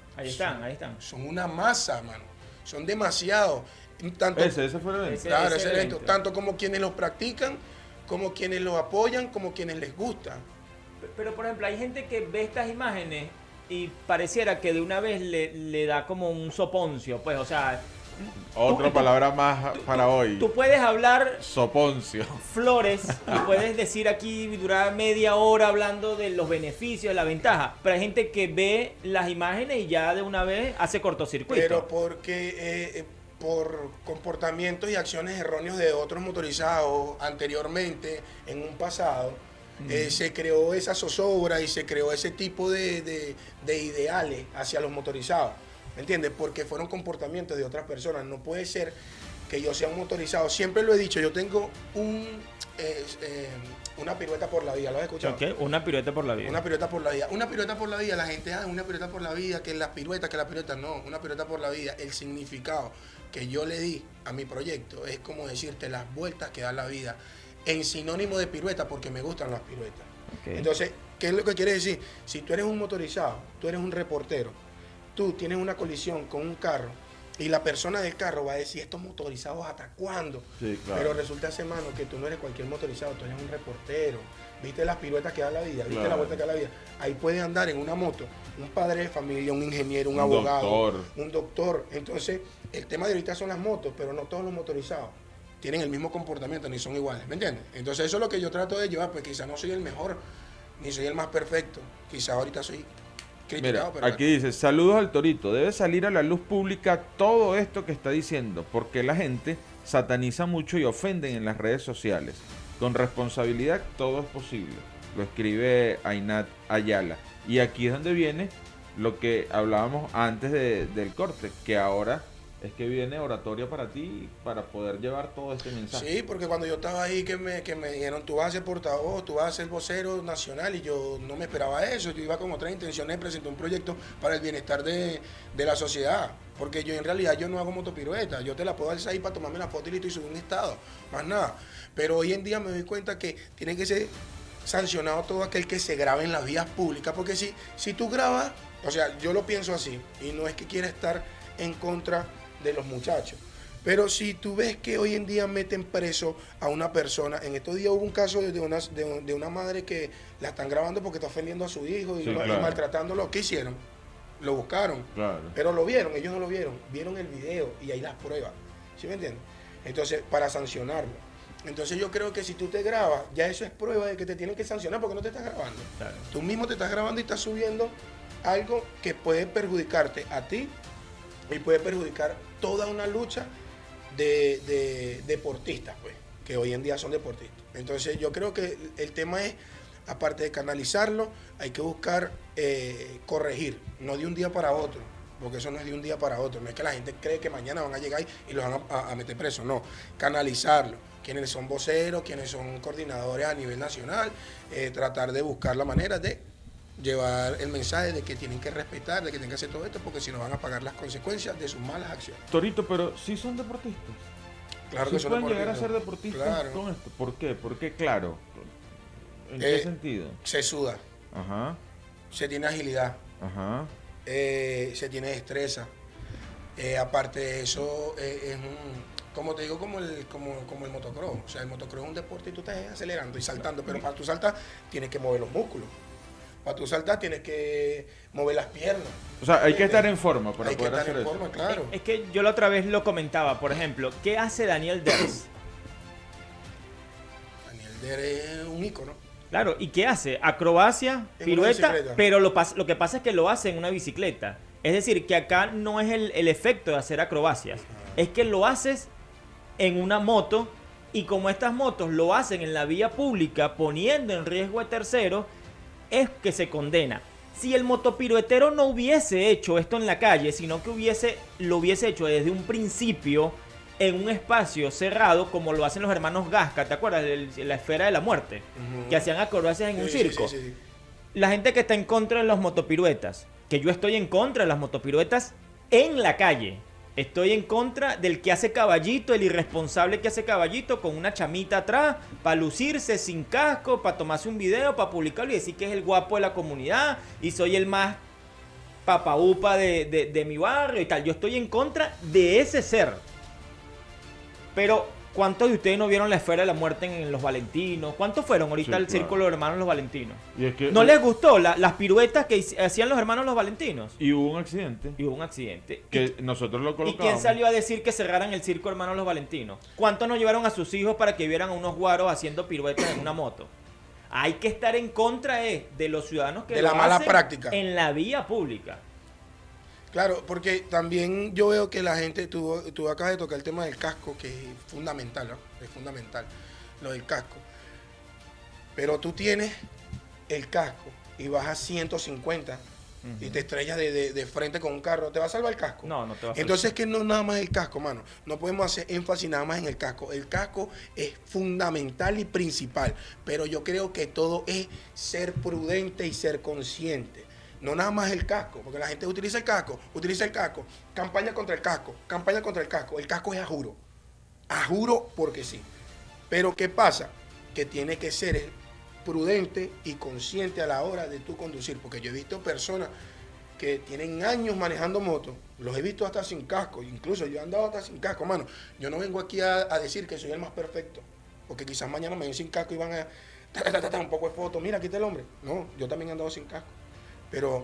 Ahí están, ahí están. Son una masa, mano. Son demasiados. Tanto, Ese fue el evento. claro, ese ese evento. evento. Tanto como quienes los practican, como quienes los apoyan, como quienes les gusta. Pero, por ejemplo, hay gente que ve estas imágenes y pareciera que de una vez le da como un soponcio, pues, o sea... Otra palabra más para hoy. Tú puedes hablar Soponcio. flores y puedes decir aquí, durar media hora hablando de los beneficios, de la ventaja, pero hay gente que ve las imágenes y ya de una vez hace cortocircuito. Pero porque por comportamientos y acciones erróneos de otros motorizados anteriormente, en un pasado, se creó esa zozobra y se creó ese tipo de ideales hacia los motorizados. ¿Me entiendes? Porque fueron comportamientos de otras personas. No puede ser que yo sea un motorizado. Siempre lo he dicho, yo tengo una pirueta por la vida. ¿Lo has escuchado? Ok, una pirueta por la vida. Una pirueta por la vida. Una pirueta por la vida. La gente, una pirueta por la vida, que la pirueta. No, una pirueta por la vida. El significado que yo le di a mi proyecto es como decirte las vueltas que da la vida. En sinónimo de pirueta, porque me gustan las piruetas. Okay. Entonces, ¿qué es lo que quiere decir? Si tú eres un motorizado, tú eres un reportero, tú tienes una colisión con un carro y la persona del carro va a decir, ¿estos motorizados hasta cuándo? Sí, claro. Pero resulta, hermano, que tú no eres cualquier motorizado, tú eres un reportero. ¿Viste las piruetas que da la vida? ¿Viste Claro. la vuelta que da la vida? Ahí puede andar en una moto un padre de familia, un ingeniero, un abogado, un doctor. Entonces, el tema de ahorita son las motos, pero no todos los motorizados tienen el mismo comportamiento, ni son iguales, ¿me entiendes? Entonces, eso es lo que yo trato de llevar, pues quizás no soy el mejor, ni soy el más perfecto. Quizás ahorita soy criticado, Mira, pero aquí dice, saludos al Torito, debe salir a la luz pública todo esto que está diciendo, porque la gente sataniza mucho y ofenden en las redes sociales. Con responsabilidad todo es posible. Lo escribe Ainat Ayala. Y aquí es donde viene lo que hablábamos antes del corte, que ahora es que viene oratoria para ti, para poder llevar todo este mensaje. Sí, porque cuando yo estaba ahí que me dijeron, tú vas a ser portavoz, tú vas a ser vocero nacional, y yo no me esperaba eso. Yo iba con otras intenciones de presentar un proyecto para el bienestar de la sociedad. Porque yo en realidad yo no hago motopirueta, yo te la puedo alzar ahí para tomarme la foto y listo y subir un estado, más nada. Pero hoy en día me doy cuenta que tiene que ser sancionado todo aquel que se grabe en las vías públicas, porque si tú grabas, o sea, yo lo pienso así, y no es que quiera estar en contra de los muchachos, pero si tú ves que hoy en día meten preso a una persona, en estos días hubo un caso de una madre que la están grabando porque está ofendiendo a su hijo y, Sí, y claro. maltratándolo. ¿Qué hicieron? Lo buscaron, Claro. pero lo vieron, ellos no lo vieron, vieron el video y ahí las pruebas, ¿sí me entiendes? Entonces, para sancionarlo. Entonces yo creo que si tú te grabas, ya eso es prueba de que te tienen que sancionar porque no te estás grabando. Claro. Tú mismo te estás grabando y estás subiendo algo que puede perjudicarte a ti y puede perjudicar toda una lucha de deportistas, pues, que hoy en día son deportistas. Entonces yo creo que el tema es, aparte de canalizarlo, hay que buscar corregir, no de un día para otro, porque eso no es de un día para otro. No es que la gente cree que mañana van a llegar y los van a meter presos, no, canalizarlo. Quienes son voceros, quienes son coordinadores a nivel nacional, tratar de buscar la manera de llevar el mensaje de que tienen que respetar, de que tienen que hacer todo esto, porque si no van a pagar las consecuencias de sus malas acciones. Torito, pero sí son deportistas. Claro Sí que son pueden llegar a deportistas. ser deportistas Claro. con esto. ¿Por qué? ¿Por qué claro? ¿En qué Eh, sentido? Se suda, Ajá, se tiene agilidad, ajá. se tiene destreza. Aparte de eso, es como te digo, como el motocross. O sea, el motocross es un deporte y tú estás acelerando y saltando, pero para tú saltar tienes que mover los músculos. Para tú saltar tienes que mover las piernas. O sea, hay que estar en forma para Hay que poder estar hacer en eso. forma, claro. Es que yo la otra vez lo comentaba, por ejemplo, ¿qué hace Daniel Ders? Daniel Der es un ícono. Claro, ¿y qué hace? Acrobacia, En una pirueta, bicicleta. pero lo que pasa es que lo hace en una bicicleta. Es decir, que acá no es el efecto de hacer acrobacias, es que lo haces en una moto, y como estas motos lo hacen en la vía pública poniendo en riesgo a terceros, es que se condena. Si el motopiruetero no hubiese hecho esto en la calle, sino que lo hubiese hecho desde un principio en un espacio cerrado, como lo hacen los hermanos Gasca, ¿te acuerdas? La esfera de la muerte, Ujú. que hacían acrobacias en un Sí, circo. sí, sí, sí. La gente que está en contra de los motopiruetas, que yo estoy en contra de las motopiruetas en la calle. Estoy en contra del que hace caballito, el irresponsable que hace caballito con una chamita atrás, para lucirse sin casco, para tomarse un video, para publicarlo y decir que es el guapo de la comunidad y soy el más papaupa de mi barrio y tal. Yo estoy en contra de ese ser. Pero, ¿cuántos de ustedes no vieron la esfera de la muerte en Los Valentinos? ¿Cuántos fueron ahorita al Círculo de Hermanos Los Valentinos? Y es que, ¿No les gustó las piruetas que hacían los hermanos Los Valentinos? Y hubo un accidente. Y hubo un accidente. Que nosotros lo ¿Y colocamos. quién salió a decir que cerraran el Circo Hermanos Los Valentinos? ¿Cuántos no llevaron a sus hijos para que vieran a unos guaros haciendo piruetas en una moto? Hay que estar en contra de los ciudadanos que de lo la mala hacen práctica en la vía pública. Claro, porque también yo veo que la gente, tú acabas de tocar el tema del casco, que es fundamental, ¿no? Es fundamental, lo del casco. Pero tú tienes el casco y vas a 150 y te estrellas de frente con un carro, ¿te va a salvar el casco? No, no te va a salvar. Entonces, que no nada más el casco, mano. No podemos hacer énfasis nada más en el casco. El casco es fundamental y principal, pero yo creo que todo es ser prudente y ser consciente. No nada más el casco, porque la gente utiliza el casco, campaña contra el casco, campaña contra el casco. El casco es a juro porque sí. Pero ¿qué pasa? Que tiene que ser prudente y consciente a la hora de tú conducir, porque yo he visto personas que tienen años manejando motos, los he visto hasta sin casco, incluso yo he andado hasta sin casco, mano. Yo no vengo aquí a decir que soy el más perfecto, porque quizás mañana me ven sin casco y van a un poco de foto, mira, aquí está el hombre. No, yo también he andado sin casco. Pero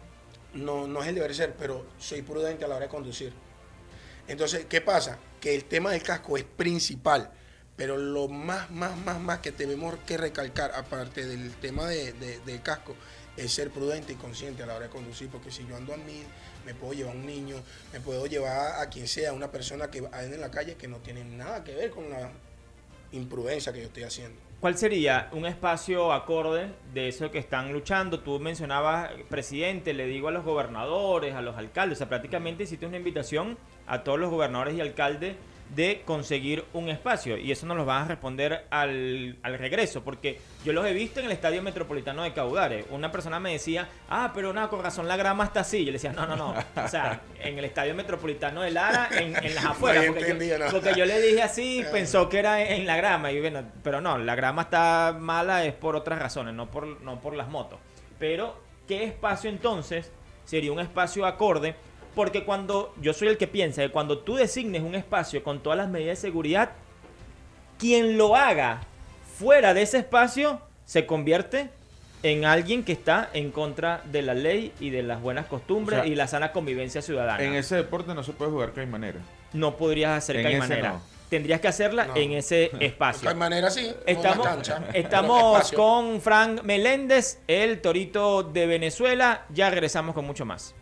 no es el deber ser, pero soy prudente a la hora de conducir. Entonces, ¿qué pasa? Que el tema del casco es principal, pero lo más que tenemos que recalcar, aparte del tema del casco, es ser prudente y consciente a la hora de conducir, porque si yo ando a 1000, me puedo llevar a un niño, me puedo llevar a quien sea, una persona que ande en la calle que no tiene nada que ver con la imprudencia que yo estoy haciendo. ¿Cuál sería un espacio acorde de eso que están luchando? Tú mencionabas, presidente, le digo a los gobernadores, a los alcaldes, o sea, prácticamente hiciste una invitación a todos los gobernadores y alcaldes de conseguir un espacio, y eso nos lo van a responder al regreso, porque yo los he visto en el Estadio Metropolitano de Caudares. Una persona me decía, pero no, con razón la grama está así. Yo le decía, no, o sea, en el Estadio Metropolitano de Lara, en las afueras, porque yo le dije así, pensó que era en la grama, y bueno, pero no, la grama está mala es por otras razones, no por las motos. Pero, ¿qué espacio entonces sería un espacio acorde? Porque cuando yo soy el que piensa que cuando tú designes un espacio con todas las medidas de seguridad, quien lo haga fuera de ese espacio se convierte en alguien que está en contra de la ley y de las buenas costumbres, o sea, y la sana convivencia ciudadana. En ese deporte no se puede jugar caimanera. No podrías hacer caimanera. No. Tendrías que hacerla en ese espacio. Caimanera sí, estamos con Frank Meléndez, el torito de Venezuela. Ya regresamos con mucho más.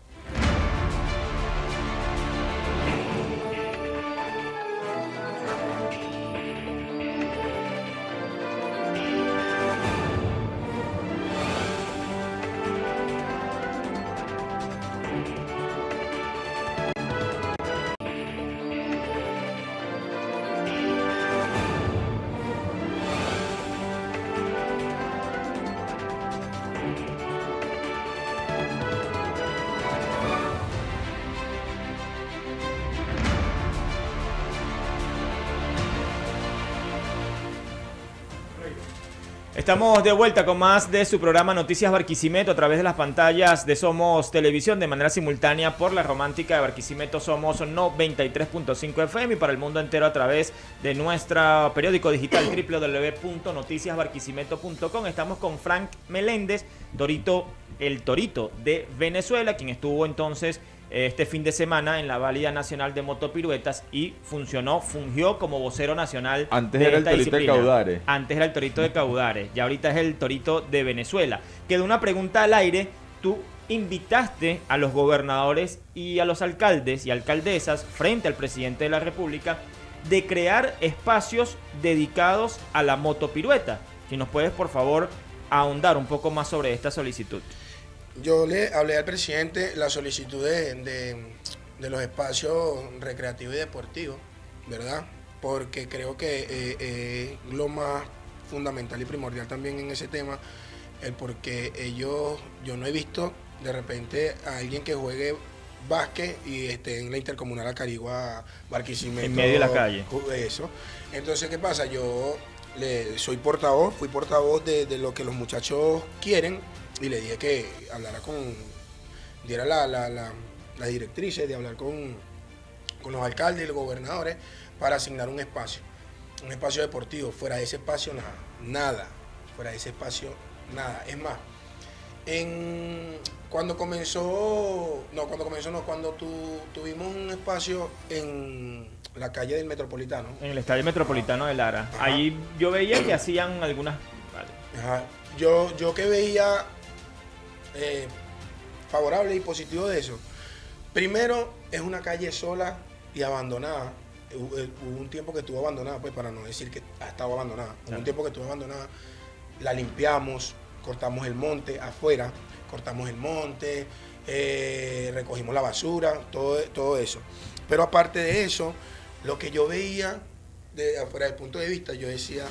Estamos de vuelta con más de su programa Noticias Barquisimeto a través de las pantallas de Somos Televisión de manera simultánea por la romántica de Barquisimeto Somos 93.5 FM y para el mundo entero a través de nuestro periódico digital www.noticiasbarquisimeto.com. Estamos con Frank Meléndez, el torito de Venezuela, quien estuvo entonces este fin de semana en la Válida Nacional de Motopiruetas y fungió como vocero nacional. Antes era el torito de Caudares. Antes era el torito de Caudares, ya ahorita es el torito de Venezuela. Quedó una pregunta al aire. Tú invitaste a los gobernadores y a los alcaldes y alcaldesas frente al presidente de la República de crear espacios dedicados a la motopirueta. Si nos puedes, por favor, ahondar un poco más sobre esta solicitud. Yo le hablé al presidente la solicitud de los espacios recreativos y deportivos, ¿verdad? Porque creo que lo más fundamental y primordial también en ese tema, el porque yo no he visto de repente a alguien que juegue básquet y esté en la Intercomunal Acarigua, Barquisimeto. En medio de la calle. Eso. Entonces, ¿qué pasa? Yo fui portavoz de lo que los muchachos quieren. Y le dije que hablara con diera las directrices de hablar con los alcaldes y los gobernadores para asignar un espacio deportivo. Fuera de ese espacio nada, fuera de ese espacio nada. Es más, cuando tuvimos un espacio en la calle del Metropolitano. En el Estadio Metropolitano de Lara. Ajá. Ahí yo veía que hacían algunas... Vale. Ajá. Yo que veía favorable y positivo de eso. Primero, es una calle sola y abandonada. Hubo un tiempo que estuvo abandonada, pues para no decir que ha estado abandonada. Hubo un tiempo que estuvo abandonada. La limpiamos, cortamos el monte afuera, recogimos la basura, todo eso. Pero aparte de eso, lo que yo veía de afuera del punto de vista, yo decía,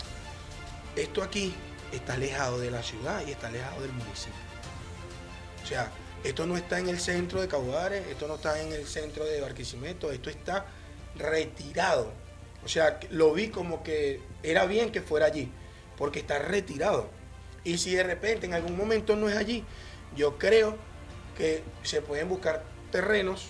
esto aquí está alejado de la ciudad y está alejado del municipio. O sea, esto no está en el centro de Caudares, esto no está en el centro de Barquisimeto, esto está retirado. O sea, lo vi como que era bien que fuera allí, porque está retirado. Y si de repente en algún momento no es allí, yo creo que se pueden buscar terrenos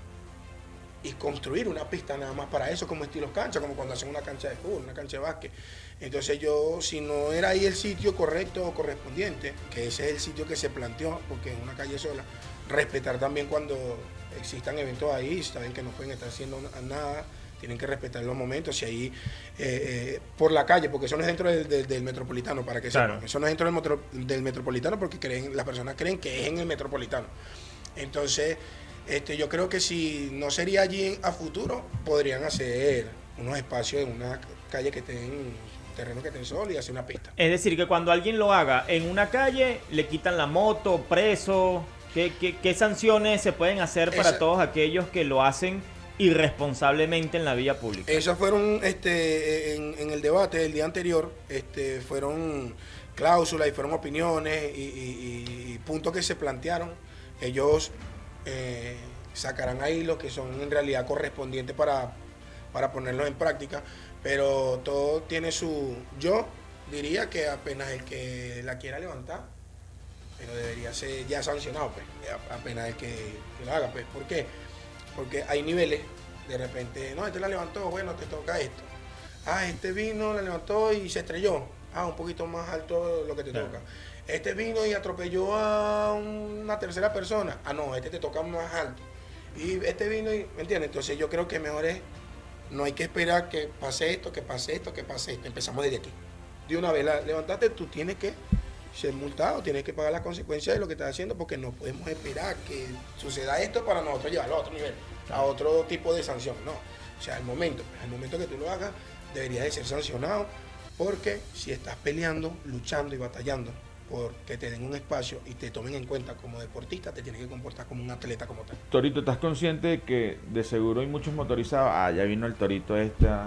y construir una pista nada más para eso, como estilos cancha, como cuando hacen una cancha de fútbol, una cancha de básquet. Entonces yo, si no era ahí el sitio correcto o correspondiente, que ese es el sitio que se planteó, porque es una calle sola, respetar también cuando existan eventos ahí, saben que no pueden estar haciendo nada, tienen que respetar los momentos, si ahí por la calle, porque eso no es dentro del Metropolitano, para que claro. sepan, eso no es dentro del Metropolitano porque las personas creen que es en el Metropolitano. Entonces, yo creo que si no sería allí a futuro, podrían hacer unos espacios en una calle que estén, terreno que estén solos y hacer una pista. Es decir, que cuando alguien lo haga en una calle, le quitan la moto, preso. ¿Qué sanciones se pueden hacer para todos aquellos que lo hacen irresponsablemente en la vía pública? Esas fueron, en el debate del día anterior, fueron cláusulas y fueron opiniones y puntos que se plantearon. Ellos sacarán ahí los que son en realidad correspondientes para ponerlos en práctica, pero todo tiene yo diría que apenas el que la quiera levantar, pero debería ser ya sancionado, pues, apenas el que lo haga, pues. ¿Por qué? Porque hay niveles, de repente, no, este la levantó, bueno, te toca esto. Ah, este vino, la levantó y se estrelló. Ah, un poquito más alto lo que te toca. Este vino y atropelló a una tercera persona. Ah, no, este te toca más alto. Y este vino y, ¿me entiendes? Entonces yo creo que mejor es, no hay que esperar que pase esto, que pase esto, que pase esto. Empezamos desde aquí. De una vez levantaste, tú tienes que ser multado, tienes que pagar las consecuencias de lo que estás haciendo, porque no podemos esperar que suceda esto para nosotros llevarlo a otro nivel, a otro tipo de sanción. No, o sea, al momento que tú lo hagas, deberías de ser sancionado, porque si estás peleando, luchando y batallando porque te den un espacio y te tomen en cuenta como deportista, te tienes que comportar como un atleta como tal. Torito, ¿estás consciente de que de seguro hay muchos motorizados? Ah, ya vino el Torito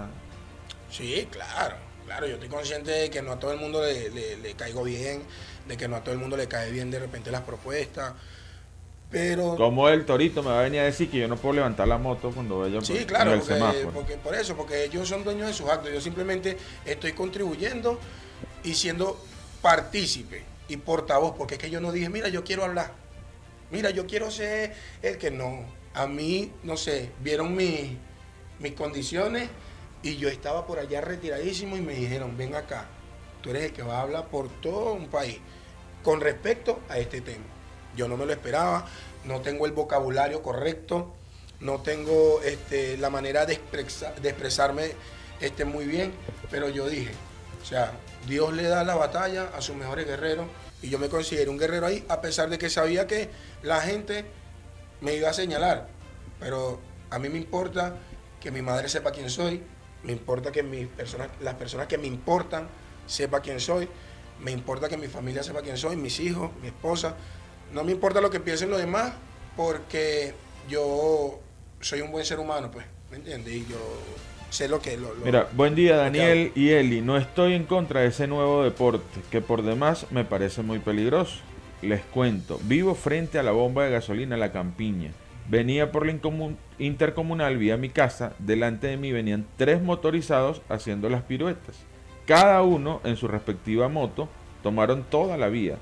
Sí, claro, yo estoy consciente de que no a todo el mundo le caigo bien, de que no a todo el mundo le cae bien de repente las propuestas, pero... ¿Cómo el Torito me va a venir a decir que yo no puedo levantar la moto cuando vaya sí, claro, el semáforo? Porque ellos son dueños de sus actos, yo simplemente estoy contribuyendo y siendo partícipe y portavoz, porque es que yo no dije, mira, yo quiero hablar, mira, yo quiero ser el que no, a mí, no sé, vieron mis condiciones y yo estaba por allá retiradísimo y me dijeron, ven acá, tú eres el que va a hablar por todo un país con respecto a este tema. Yo no me lo esperaba, no tengo el vocabulario correcto, no tengo la manera de expresarme muy bien, pero yo dije, o sea, Dios le da la batalla a sus mejores guerreros y yo me considero un guerrero ahí, a pesar de que sabía que la gente me iba a señalar, pero a mí me importa que mi madre sepa quién soy, me importa que las personas que me importan sepan quién soy, me importa que mi familia sepa quién soy, mis hijos, mi esposa, no me importa lo que piensen los demás, porque yo soy un buen ser humano, pues, ¿me entiendes? Y yo sé lo que... Mira, buen día Daniel y Eli, no estoy en contra de ese nuevo deporte, que por demás me parece muy peligroso. Les cuento, vivo frente a la bomba de gasolina La Campiña. Venía por la intercomunal vía mi casa, delante de mí venían 3 motorizados haciendo las piruetas. Cada uno en su respectiva moto, tomaron toda la vía.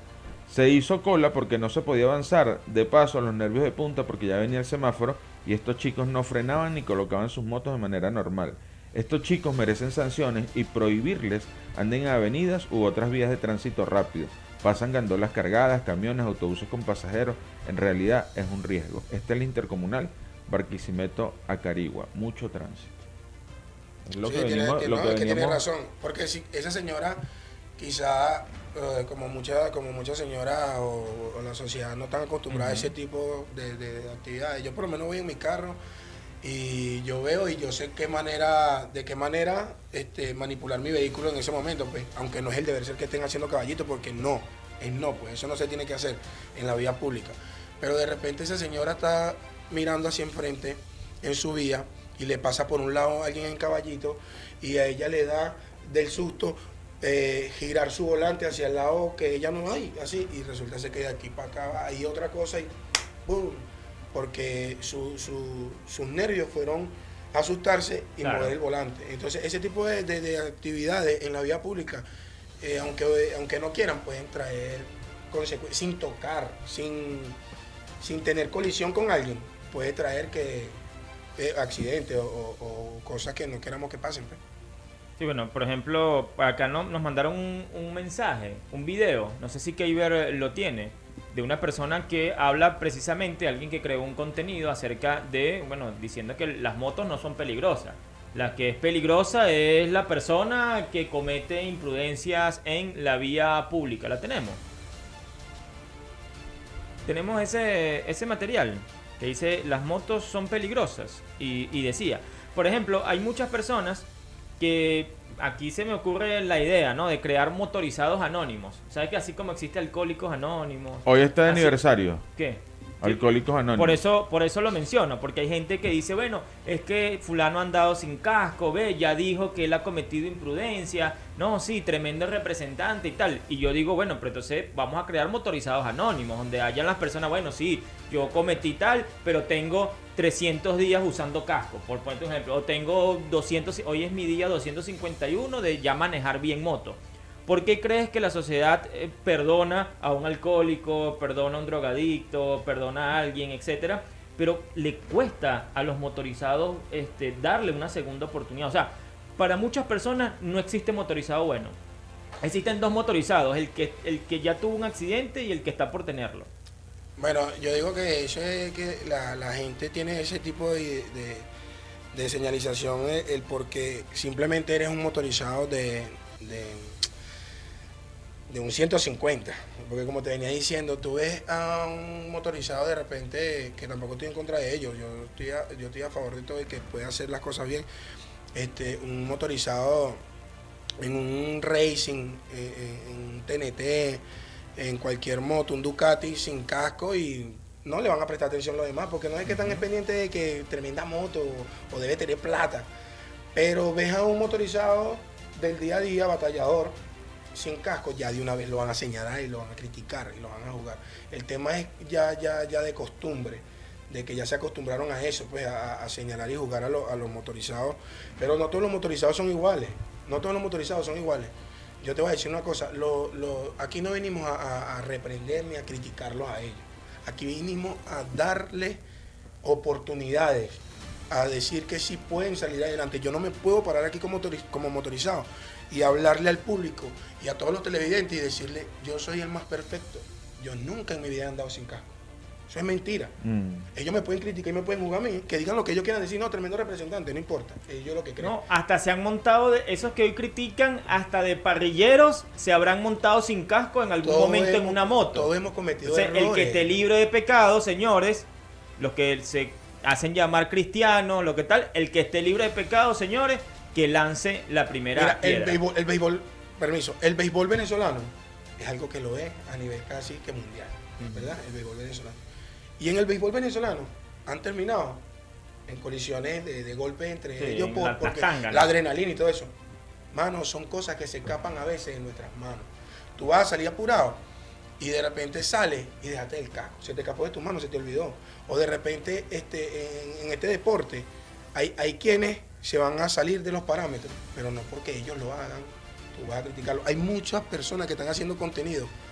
Se hizo cola porque no se podía avanzar. De paso, los nervios de punta porque ya venía el semáforo y estos chicos no frenaban ni colocaban sus motos de manera normal. Estos chicos merecen sanciones y prohibirles anden en avenidas u otras vías de tránsito rápido. Pasan gandolas cargadas, camiones, autobuses con pasajeros. En realidad es un riesgo. Este es el intercomunal Barquisimeto a Carigua. Mucho tránsito. Es lo que venimos, es que tiene razón. Porque si esa señora, quizá, como muchas señoras o la sociedad no están acostumbradas a ese tipo de actividades. Yo por lo menos voy en mi carro y yo veo y yo sé de qué manera manipular mi vehículo en ese momento, pues, aunque no es el deber ser que estén haciendo caballito, porque pues eso no se tiene que hacer en la vía pública. Pero de repente esa señora está mirando hacia enfrente en su vía y le pasa por un lado a alguien en caballito y a ella le da del susto girar su volante hacia el lado que ella no hay, así, y resulta ser que de aquí para acá hay otra cosa y ¡boom! Porque sus nervios fueron asustarse y mover el volante. Entonces ese tipo de actividades en la vía pública, aunque no quieran, pueden traer consecuencias, sin tocar, sin tener colisión con alguien, puede traer accidentes o cosas que no queramos que pasen, pues. Sí, bueno, por ejemplo, acá nos mandaron un mensaje, un video, no sé si Keiber lo tiene, de una persona que habla precisamente, alguien que creó un contenido acerca de, bueno, diciendo que las motos no son peligrosas. La que es peligrosa es la persona que comete imprudencias en la vía pública. ¿La tenemos? Tenemos ese material que dice las motos son peligrosas y decía, por ejemplo, hay muchas personas que aquí se me ocurre la idea, ¿no? De crear motorizados anónimos. ¿Sabes que así como existe Alcohólicos Anónimos? Hoy está de así, aniversario. ¿Qué? Alcohólicos Anónimos. Por eso lo menciono, porque hay gente que dice, bueno, es que fulano ha andado sin casco, ve, ya dijo que él ha cometido imprudencia, no, sí, tremendo representante y tal. Y yo digo, bueno, pero entonces vamos a crear motorizados anónimos, donde hayan las personas, bueno, sí, yo cometí tal, pero tengo 300 días usando casco, por ponerte un ejemplo, o tengo 200, hoy es mi día 251 de ya manejar bien moto. ¿Por qué crees que la sociedad perdona a un alcohólico, perdona a un drogadicto, perdona a alguien, etcétera? Pero le cuesta a los motorizados darle una segunda oportunidad. O sea, para muchas personas no existe motorizado bueno. Existen dos motorizados, el que ya tuvo un accidente y el que está por tenerlo. Bueno, yo digo que eso es que la gente tiene ese tipo de señalización, porque simplemente eres un motorizado de un 150, porque como te venía diciendo, tú ves a un motorizado de repente, que tampoco estoy en contra de ellos, yo estoy a favor de todo el que pueda hacer las cosas bien, un motorizado en un racing, en un TNT, en cualquier moto, un Ducati sin casco, y no le van a prestar atención a los demás, porque no es que están pendientes de que tremenda moto o debe tener plata, pero ves a un motorizado del día a día, batallador, sin casco, ya de una vez lo van a señalar y lo van a criticar y lo van a jugar. El tema es ya de costumbre, de que ya se acostumbraron a eso, pues a señalar y jugar a los motorizados, pero no todos los motorizados son iguales, Yo te voy a decir una cosa, aquí no venimos a reprender ni a criticarlos a ellos, aquí vinimos a darles oportunidades, a decir que sí pueden salir adelante. Yo no me puedo parar aquí como motorizado y hablarle al público y a todos los televidentes y decirle, yo soy el más perfecto. Yo nunca en mi vida he andado sin casco. Eso es mentira. Ellos me pueden criticar y me pueden jugar a mí, que digan lo que ellos quieran decir, no, tremendo representante, no importa. Ellos lo que creen. No, hasta se han montado, esos que hoy critican, hasta de parrilleros, se habrán montado sin casco en algún momento en una moto. Todos hemos cometido errores. El que esté libre de pecado, señores, los que se hacen llamar cristianos, lo que tal, el que esté libre de pecado, señores, que lance la primera piedra. El béisbol venezolano es algo que lo es a nivel casi que mundial, ¿verdad? El béisbol venezolano. Y en el béisbol venezolano han terminado en colisiones de golpes entre ellos porque la adrenalina y todo eso. Mano, son cosas que se escapan a veces en nuestras manos. Tú vas a salir apurado y de repente sales y dejaste el casco. Se te escapó de tus manos, se te olvidó. O de repente en este deporte hay quienes se van a salir de los parámetros, pero no porque ellos lo hagan, tú vas a criticarlo. Hay muchas personas que están haciendo contenido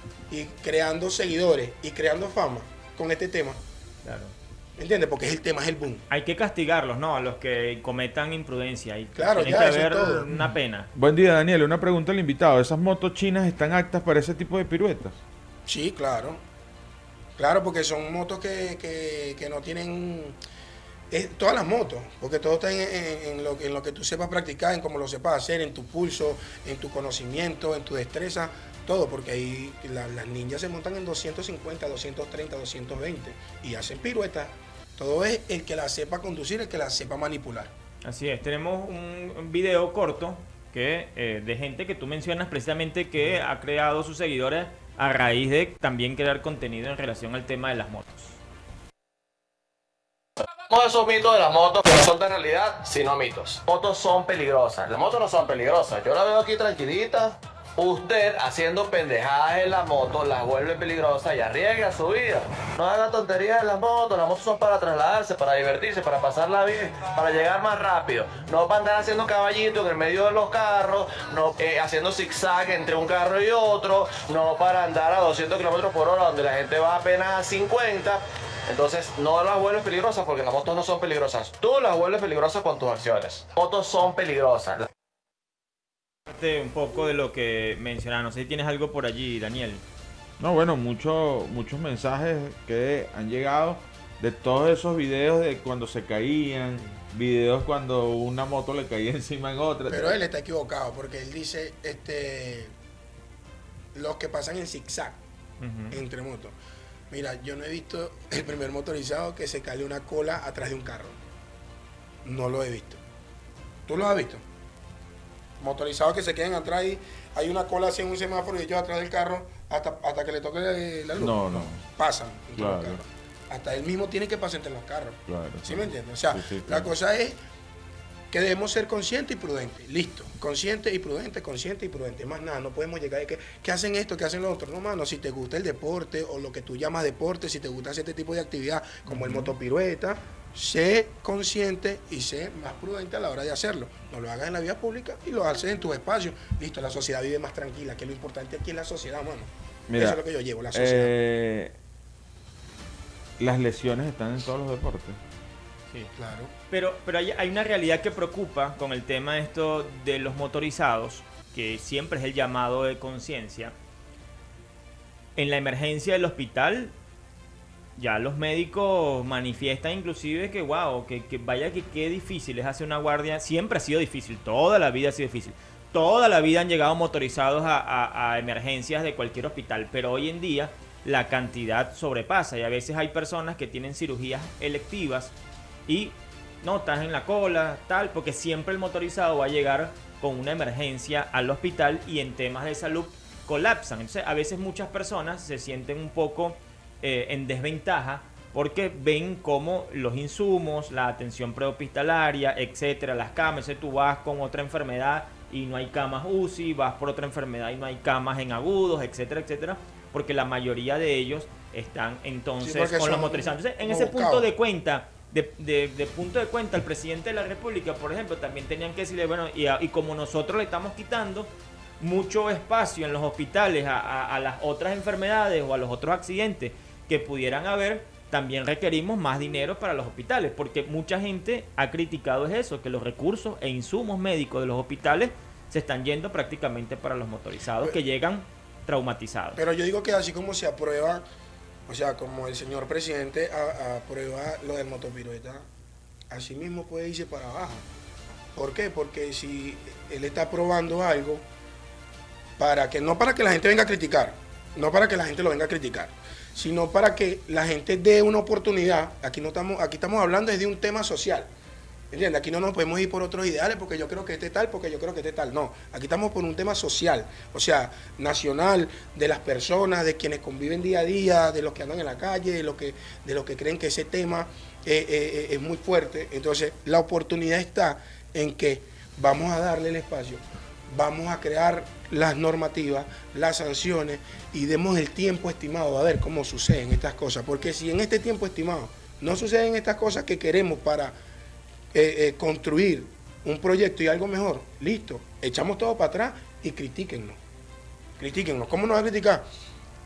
y creando seguidores y creando fama con este tema. Claro. ¿Entiendes? Porque el tema es el boom. Hay que castigarlos, ¿no? A los que cometan imprudencia. Y Claro, tiene ya, que eso es haber todo. una pena. Buen día, Daniel. Una pregunta al invitado. ¿Esas motos chinas están aptas para ese tipo de piruetas? Sí, claro. Claro, porque son motos que no tienen... todas las motos, porque todo está en lo que tú sepas practicar, en cómo lo sepas hacer, en tu pulso, en tu conocimiento, en tu destreza, todo, porque ahí las ninjas se montan en 250, 230, 220 y hacen piruetas. Todo es el que la sepa conducir, el que la sepa manipular. Así es, tenemos un video corto que de gente que tú mencionas precisamente que ha creado sus seguidores a raíz de también crear contenido en relación al tema de las motos. Todos esos mitos de las motos que no son de realidad, sino mitos. Las motos son peligrosas. Las motos no son peligrosas. Yo la veo aquí tranquilita. Usted haciendo pendejadas en la moto las vuelve peligrosas y arriesga su vida. No haga tonterías en las motos son para trasladarse, para divertirse, para pasarla bien, para llegar más rápido. No para andar haciendo caballito en el medio de los carros, no haciendo zigzag entre un carro y otro, no para andar a 200 kilómetros por hora donde la gente va apenas a 50. Entonces no las vuelves peligrosas porque las motos no son peligrosas. Tú las vuelves peligrosas con tus acciones. Las motos son peligrosas. Un poco de lo que mencionaba, no sé si tienes algo por allí, Daniel. No, bueno, muchos mensajes que han llegado de todos esos videos de cuando se caían, videos cuando una moto le caía encima en otra. Pero él está equivocado porque él dice los que pasan en zigzag entre motos. Mira, yo no he visto el primer motorizado que se cale una cola atrás de un carro. No lo he visto. ¿Tú lo has visto? Motorizados que se queden atrás y hay una cola así en un semáforo y ellos atrás del carro hasta que le toque la luz. No. Pasan entre Claro. los carros. Hasta él mismo tiene que pasar entre los carros. Claro. ¿Sí me entiendes? O sea, Sí, la claro. cosa es que debemos ser conscientes y prudentes. Listo. Consciente y prudente, consciente y prudente. Más nada, no podemos llegar a que hacen esto, que hacen lo otro. No, mano, si te gusta el deporte o lo que tú llamas deporte, si te gusta hacer este tipo de actividad como el motopirueta, sé consciente y sé más prudente a la hora de hacerlo. No lo hagas en la vía pública y lo haces en tu espacio. Listo, la sociedad vive más tranquila, que lo importante aquí es la sociedad, mano. Mira, eso es lo que yo llevo, la sociedad. Las lesiones están en todos los deportes. Sí. Claro. Pero hay una realidad que preocupa con el tema esto de los motorizados, que siempre es el llamado de conciencia. En la emergencia del hospital, ya los médicos manifiestan inclusive que wow, que vaya que qué difícil es hacer una guardia. Siempre ha sido difícil, toda la vida ha sido difícil. Toda la vida han llegado motorizados a emergencias de cualquier hospital, pero hoy en día la cantidad sobrepasa y a veces hay personas que tienen cirugías electivas y no, estás en la cola, tal, porque siempre el motorizado va a llegar con una emergencia al hospital y en temas de salud colapsan. Entonces, a veces muchas personas se sienten un poco en desventaja porque ven como los insumos, la atención prehospitalaria, etcétera, las camas, tú vas con otra enfermedad y no hay camas UCI, vas por otra enfermedad y no hay camas en agudos, etcétera, etcétera, porque la mayoría de ellos están entonces con los motorizados. Entonces, en ese punto de cuenta, de punto de cuenta, el presidente de la República, por ejemplo, también tenían que decirle, bueno, y como nosotros le estamos quitando mucho espacio en los hospitales a las otras enfermedades o a los otros accidentes que pudieran haber, también requerimos más dinero para los hospitales, porque mucha gente ha criticado eso, que los recursos e insumos médicos de los hospitales se están yendo prácticamente para los motorizados que llegan traumatizados. Pero yo digo que así como se aprueba, o sea, como el señor presidente aprueba lo del motopirueta, así mismo puede irse para abajo. ¿Por qué? Porque si él está aprobando algo no para que la gente venga a criticar, no para que la gente lo venga a criticar, sino para que la gente dé una oportunidad. Aquí estamos hablando desde un tema social. ¿Entiendes? Aquí no nos podemos ir por otros ideales porque yo creo que este tal, porque yo creo que este tal. No, aquí estamos por un tema social, o sea, nacional, de las personas, de quienes conviven día a día, de los que andan en la calle, de los que creen que ese tema es muy fuerte. Entonces, la oportunidad está en que vamos a darle el espacio, vamos a crear las normativas, las sanciones y demos el tiempo estimado a ver cómo suceden estas cosas. Porque si en este tiempo estimado no suceden estas cosas que queremos para construir un proyecto y algo mejor, listo, echamos todo para atrás y critíquennos. ¿Cómo nos va a criticar?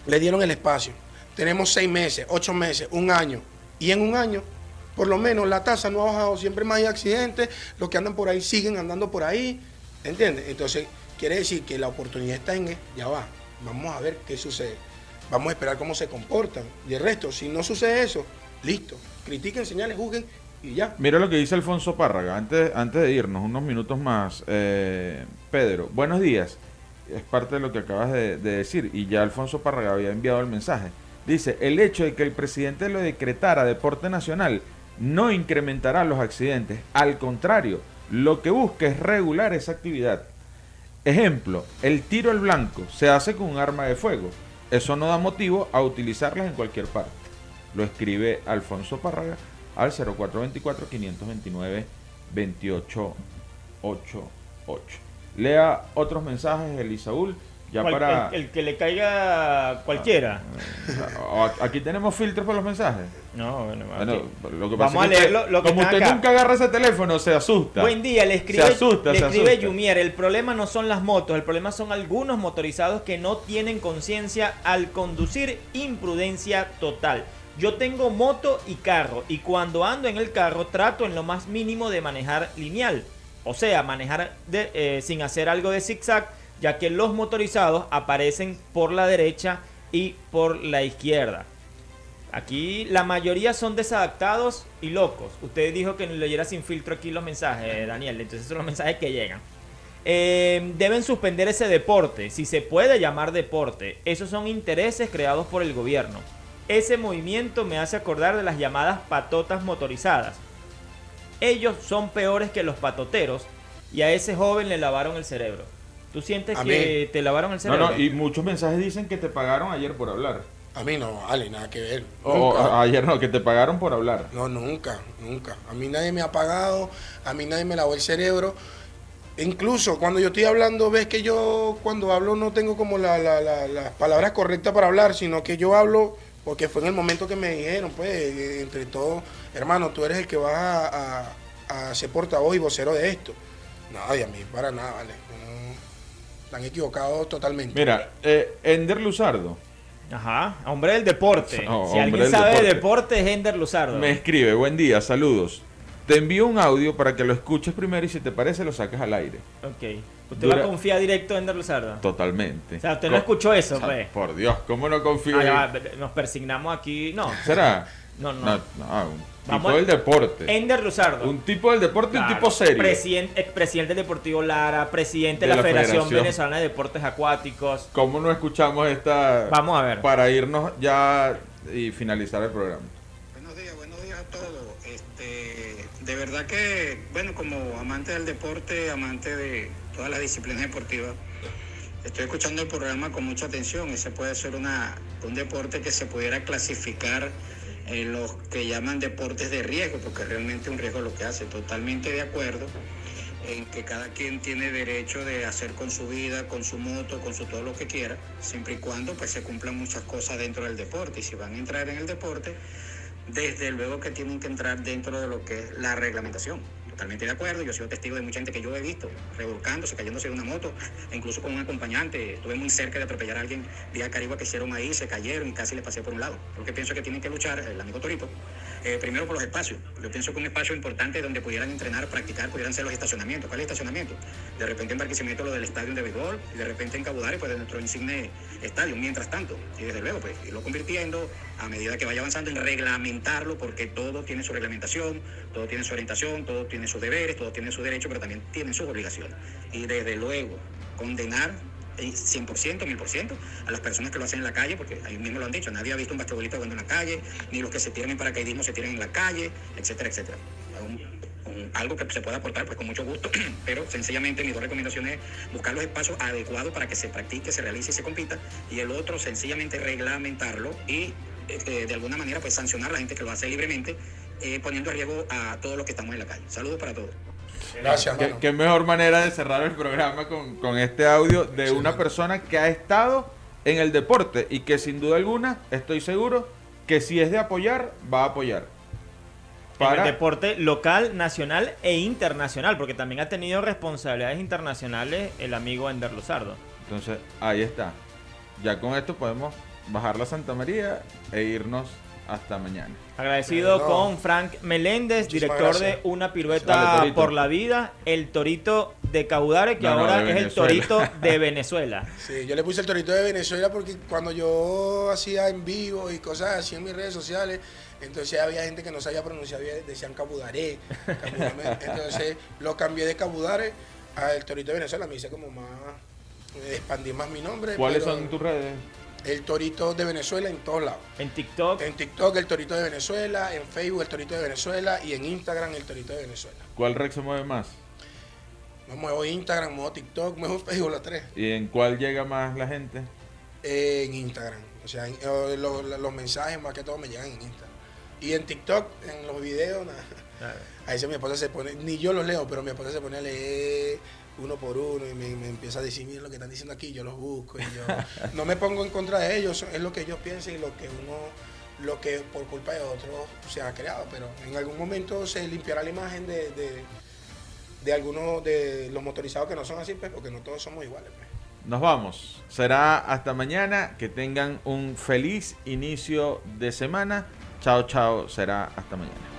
le dieron el espacio. Tenemos 6 meses, 8 meses, 1 año. Y en 1 año, por lo menos, la tasa no ha bajado. Siempre más hay accidentes. Los que andan por ahí siguen andando por ahí. ¿Entiendes? Entonces, quiere decir que la oportunidad está en... Ya va. Vamos a ver qué sucede. Vamos a esperar cómo se comportan. Y el resto, si no sucede eso, listo. Critiquen, señalen, juzguen y ya. Mira lo que dice Alfonso Párraga. Antes de irnos, unos minutos más. Pedro, buenos días. Es parte de lo que acabas de decir. Y ya Alfonso Párraga había enviado el mensaje. Dice, el hecho de que el presidente lo decretara deporte nacional no incrementará los accidentes. Al contrario, lo que busca es regular esa actividad. Ejemplo, el tiro al blanco se hace con un arma de fuego. Eso no da motivo a utilizarlas en cualquier parte. Lo escribe Alfonso Párraga al 0424-529-2888. Lea otros mensajes, Elisaúl. Ya para... el que le caiga cualquiera. Aquí tenemos filtros para los mensajes. No, bueno, lo que pasa vamos es a leer lo que como está usted acá. nunca agarra ese teléfono, se asusta. Buen día, le escribe, se asusta. Yumier. El problema no son las motos, el problema son algunos motorizados que no tienen conciencia al conducir, imprudencia total. Yo tengo moto y carro, y cuando ando en el carro trato en lo más mínimo de manejar lineal. O sea, manejar sin hacer algo de zigzag, ya que los motorizados aparecen por la derecha y por la izquierda. Aquí la mayoría son desadaptados y locos. Usted dijo que leyera sin filtro aquí los mensajes, Daniel. Entonces son los mensajes que llegan. Deben suspender ese deporte, si se puede llamar deporte. Esos son intereses creados por el gobierno. Ese movimiento me hace acordar de las llamadas patotas motorizadas. Ellos son peores que los patoteros y a ese joven le lavaron el cerebro. ¿Tú sientes que te lavaron el cerebro? No, y muchos mensajes dicen que te pagaron ayer por hablar. A mí no, vale, nada que ver. Ayer no, que te pagaron por hablar. No, nunca. A mí nadie me ha pagado, a mí nadie me lavó el cerebro. Incluso cuando yo estoy hablando, ves que yo cuando hablo no tengo como las palabras correctas para hablar, sino que yo hablo porque fue en el momento que me dijeron, pues, entre todos, hermano, tú eres el que vas a ser portavoz y vocero de esto. No, y a mí para nada, vale. Están equivocados totalmente. Mira, Ender Luzardo. Ajá, hombre del deporte. No, si alguien sabe de deporte es Ender Luzardo. Me escribe, buen día, saludos. Te envío un audio para que lo escuches primero y si te parece lo sacas al aire. Ok. ¿Usted va a confiar directo en Ender Luzardo? Totalmente. O sea, usted no escuchó eso, pues. Por Dios, ¿cómo no confío? Nos persignamos aquí. No. ¿Será? No. Un tipo del deporte. Ender Luzardo. Un tipo del deporte, claro. Un tipo serio. Expresidente del Deportivo Lara, presidente de la Federación Venezolana de Deportes Acuáticos. ¿Cómo no escuchamos esta? Vamos a ver. Para irnos ya y finalizar el programa. Buenos días a todos. De verdad que, bueno, como amante del deporte, amante de todas las disciplinas deportivas, estoy escuchando el programa con mucha atención. Ese puede ser un deporte que se pudiera clasificar en los que llaman deportes de riesgo, porque realmente un riesgo es lo que hace. Totalmente de acuerdo en que cada quien tiene derecho de hacer con su vida, con su moto, con su todo lo que quiera, siempre y cuando pues se cumplan muchas cosas dentro del deporte. Y si van a entrar en el deporte, desde luego que tienen que entrar dentro de lo que es la reglamentación. Totalmente de acuerdo, yo he sido testigo de mucha gente que yo he visto revolcándose, cayéndose de una moto, e incluso con un acompañante. Estuve muy cerca de atropellar a alguien vía Caribe que hicieron ahí, se cayeron y casi les pasé por un lado. Porque pienso que tienen que luchar, el amigo Torito, primero por los espacios. Yo pienso que un espacio importante donde pudieran entrenar, practicar, pudieran ser los estacionamientos. ¿Cuál es el estacionamiento? De repente en Barquisimeto lo del estadio de béisbol y de repente en Cabudare pues de nuestro insigne estadio. Mientras tanto, y desde luego pues irlo convirtiendo a medida que vaya avanzando en reglamentarlo, porque todo tiene su reglamentación, todo tiene su orientación, todo tiene sus deberes, todo tiene su derecho, pero también tiene sus obligaciones. Y desde luego condenar 100%, 1000% a las personas que lo hacen en la calle, porque ahí mismo lo han dicho, nadie ha visto un basquetbolista jugando en la calle, ni los que se tiran en paracaidismo se tiran en la calle, etcétera, etcétera. Algo que se pueda aportar pues con mucho gusto, pero sencillamente mis dos recomendaciones es buscar los espacios adecuados para que se practique, se realice y se compita, y el otro sencillamente reglamentarlo y de alguna manera pues sancionar a la gente que lo hace libremente, poniendo en riesgo a todos los que estamos en la calle. Saludos para todos. Gracias, ¿Qué mejor manera de cerrar el programa con este audio de una persona que ha estado en el deporte y que sin duda alguna estoy seguro que si es de apoyar, va a apoyar. En el deporte local, nacional e internacional, porque también ha tenido responsabilidades internacionales el amigo Ender Luzardo. Entonces, ahí está. Ya con esto podemos bajar la Santa María e irnos hasta mañana. Agradecido No. con Frank Meléndez, Muchísimas director gracias. de Una Pirueta Dale, Torito. por la Vida, el Torito de Caudare, que No, ahora de es el Venezuela. Torito de Venezuela. Sí, yo le puse el Torito de Venezuela porque cuando yo hacía en vivo y cosas así en mis redes sociales, entonces había gente que no sabía pronunciar bien, decían Cabudaré. Entonces lo cambié de Cabudare al Torito de Venezuela, me hice como más, expandí más mi nombre. ¿Cuáles pero son tus redes? El Torito de Venezuela en todos lados. En TikTok, En TikTok el Torito de Venezuela, en Facebook el Torito de Venezuela y en Instagram el Torito de Venezuela. ¿Cuál red se mueve más? Me muevo Instagram, muevo TikTok, muevo Facebook las tres. ¿Y en cuál llega más la gente? En Instagram. O sea, los mensajes más que todo me llegan en Instagram. Y en TikTok, en los videos, nada. A veces mi esposa se pone, ni yo los leo, pero mi esposa se pone a leer uno por uno y me empieza a decir, mira lo que están diciendo aquí, yo los busco y yo no me pongo en contra de ellos, es lo que ellos piensan y lo que por culpa de otros se ha creado, pero en algún momento se limpiará la imagen de algunos de los motorizados que no son así, pues, porque no todos somos iguales, pues. Nos vamos. Será hasta mañana. Que tengan un feliz inicio de semana. Chao, chao. Será hasta mañana.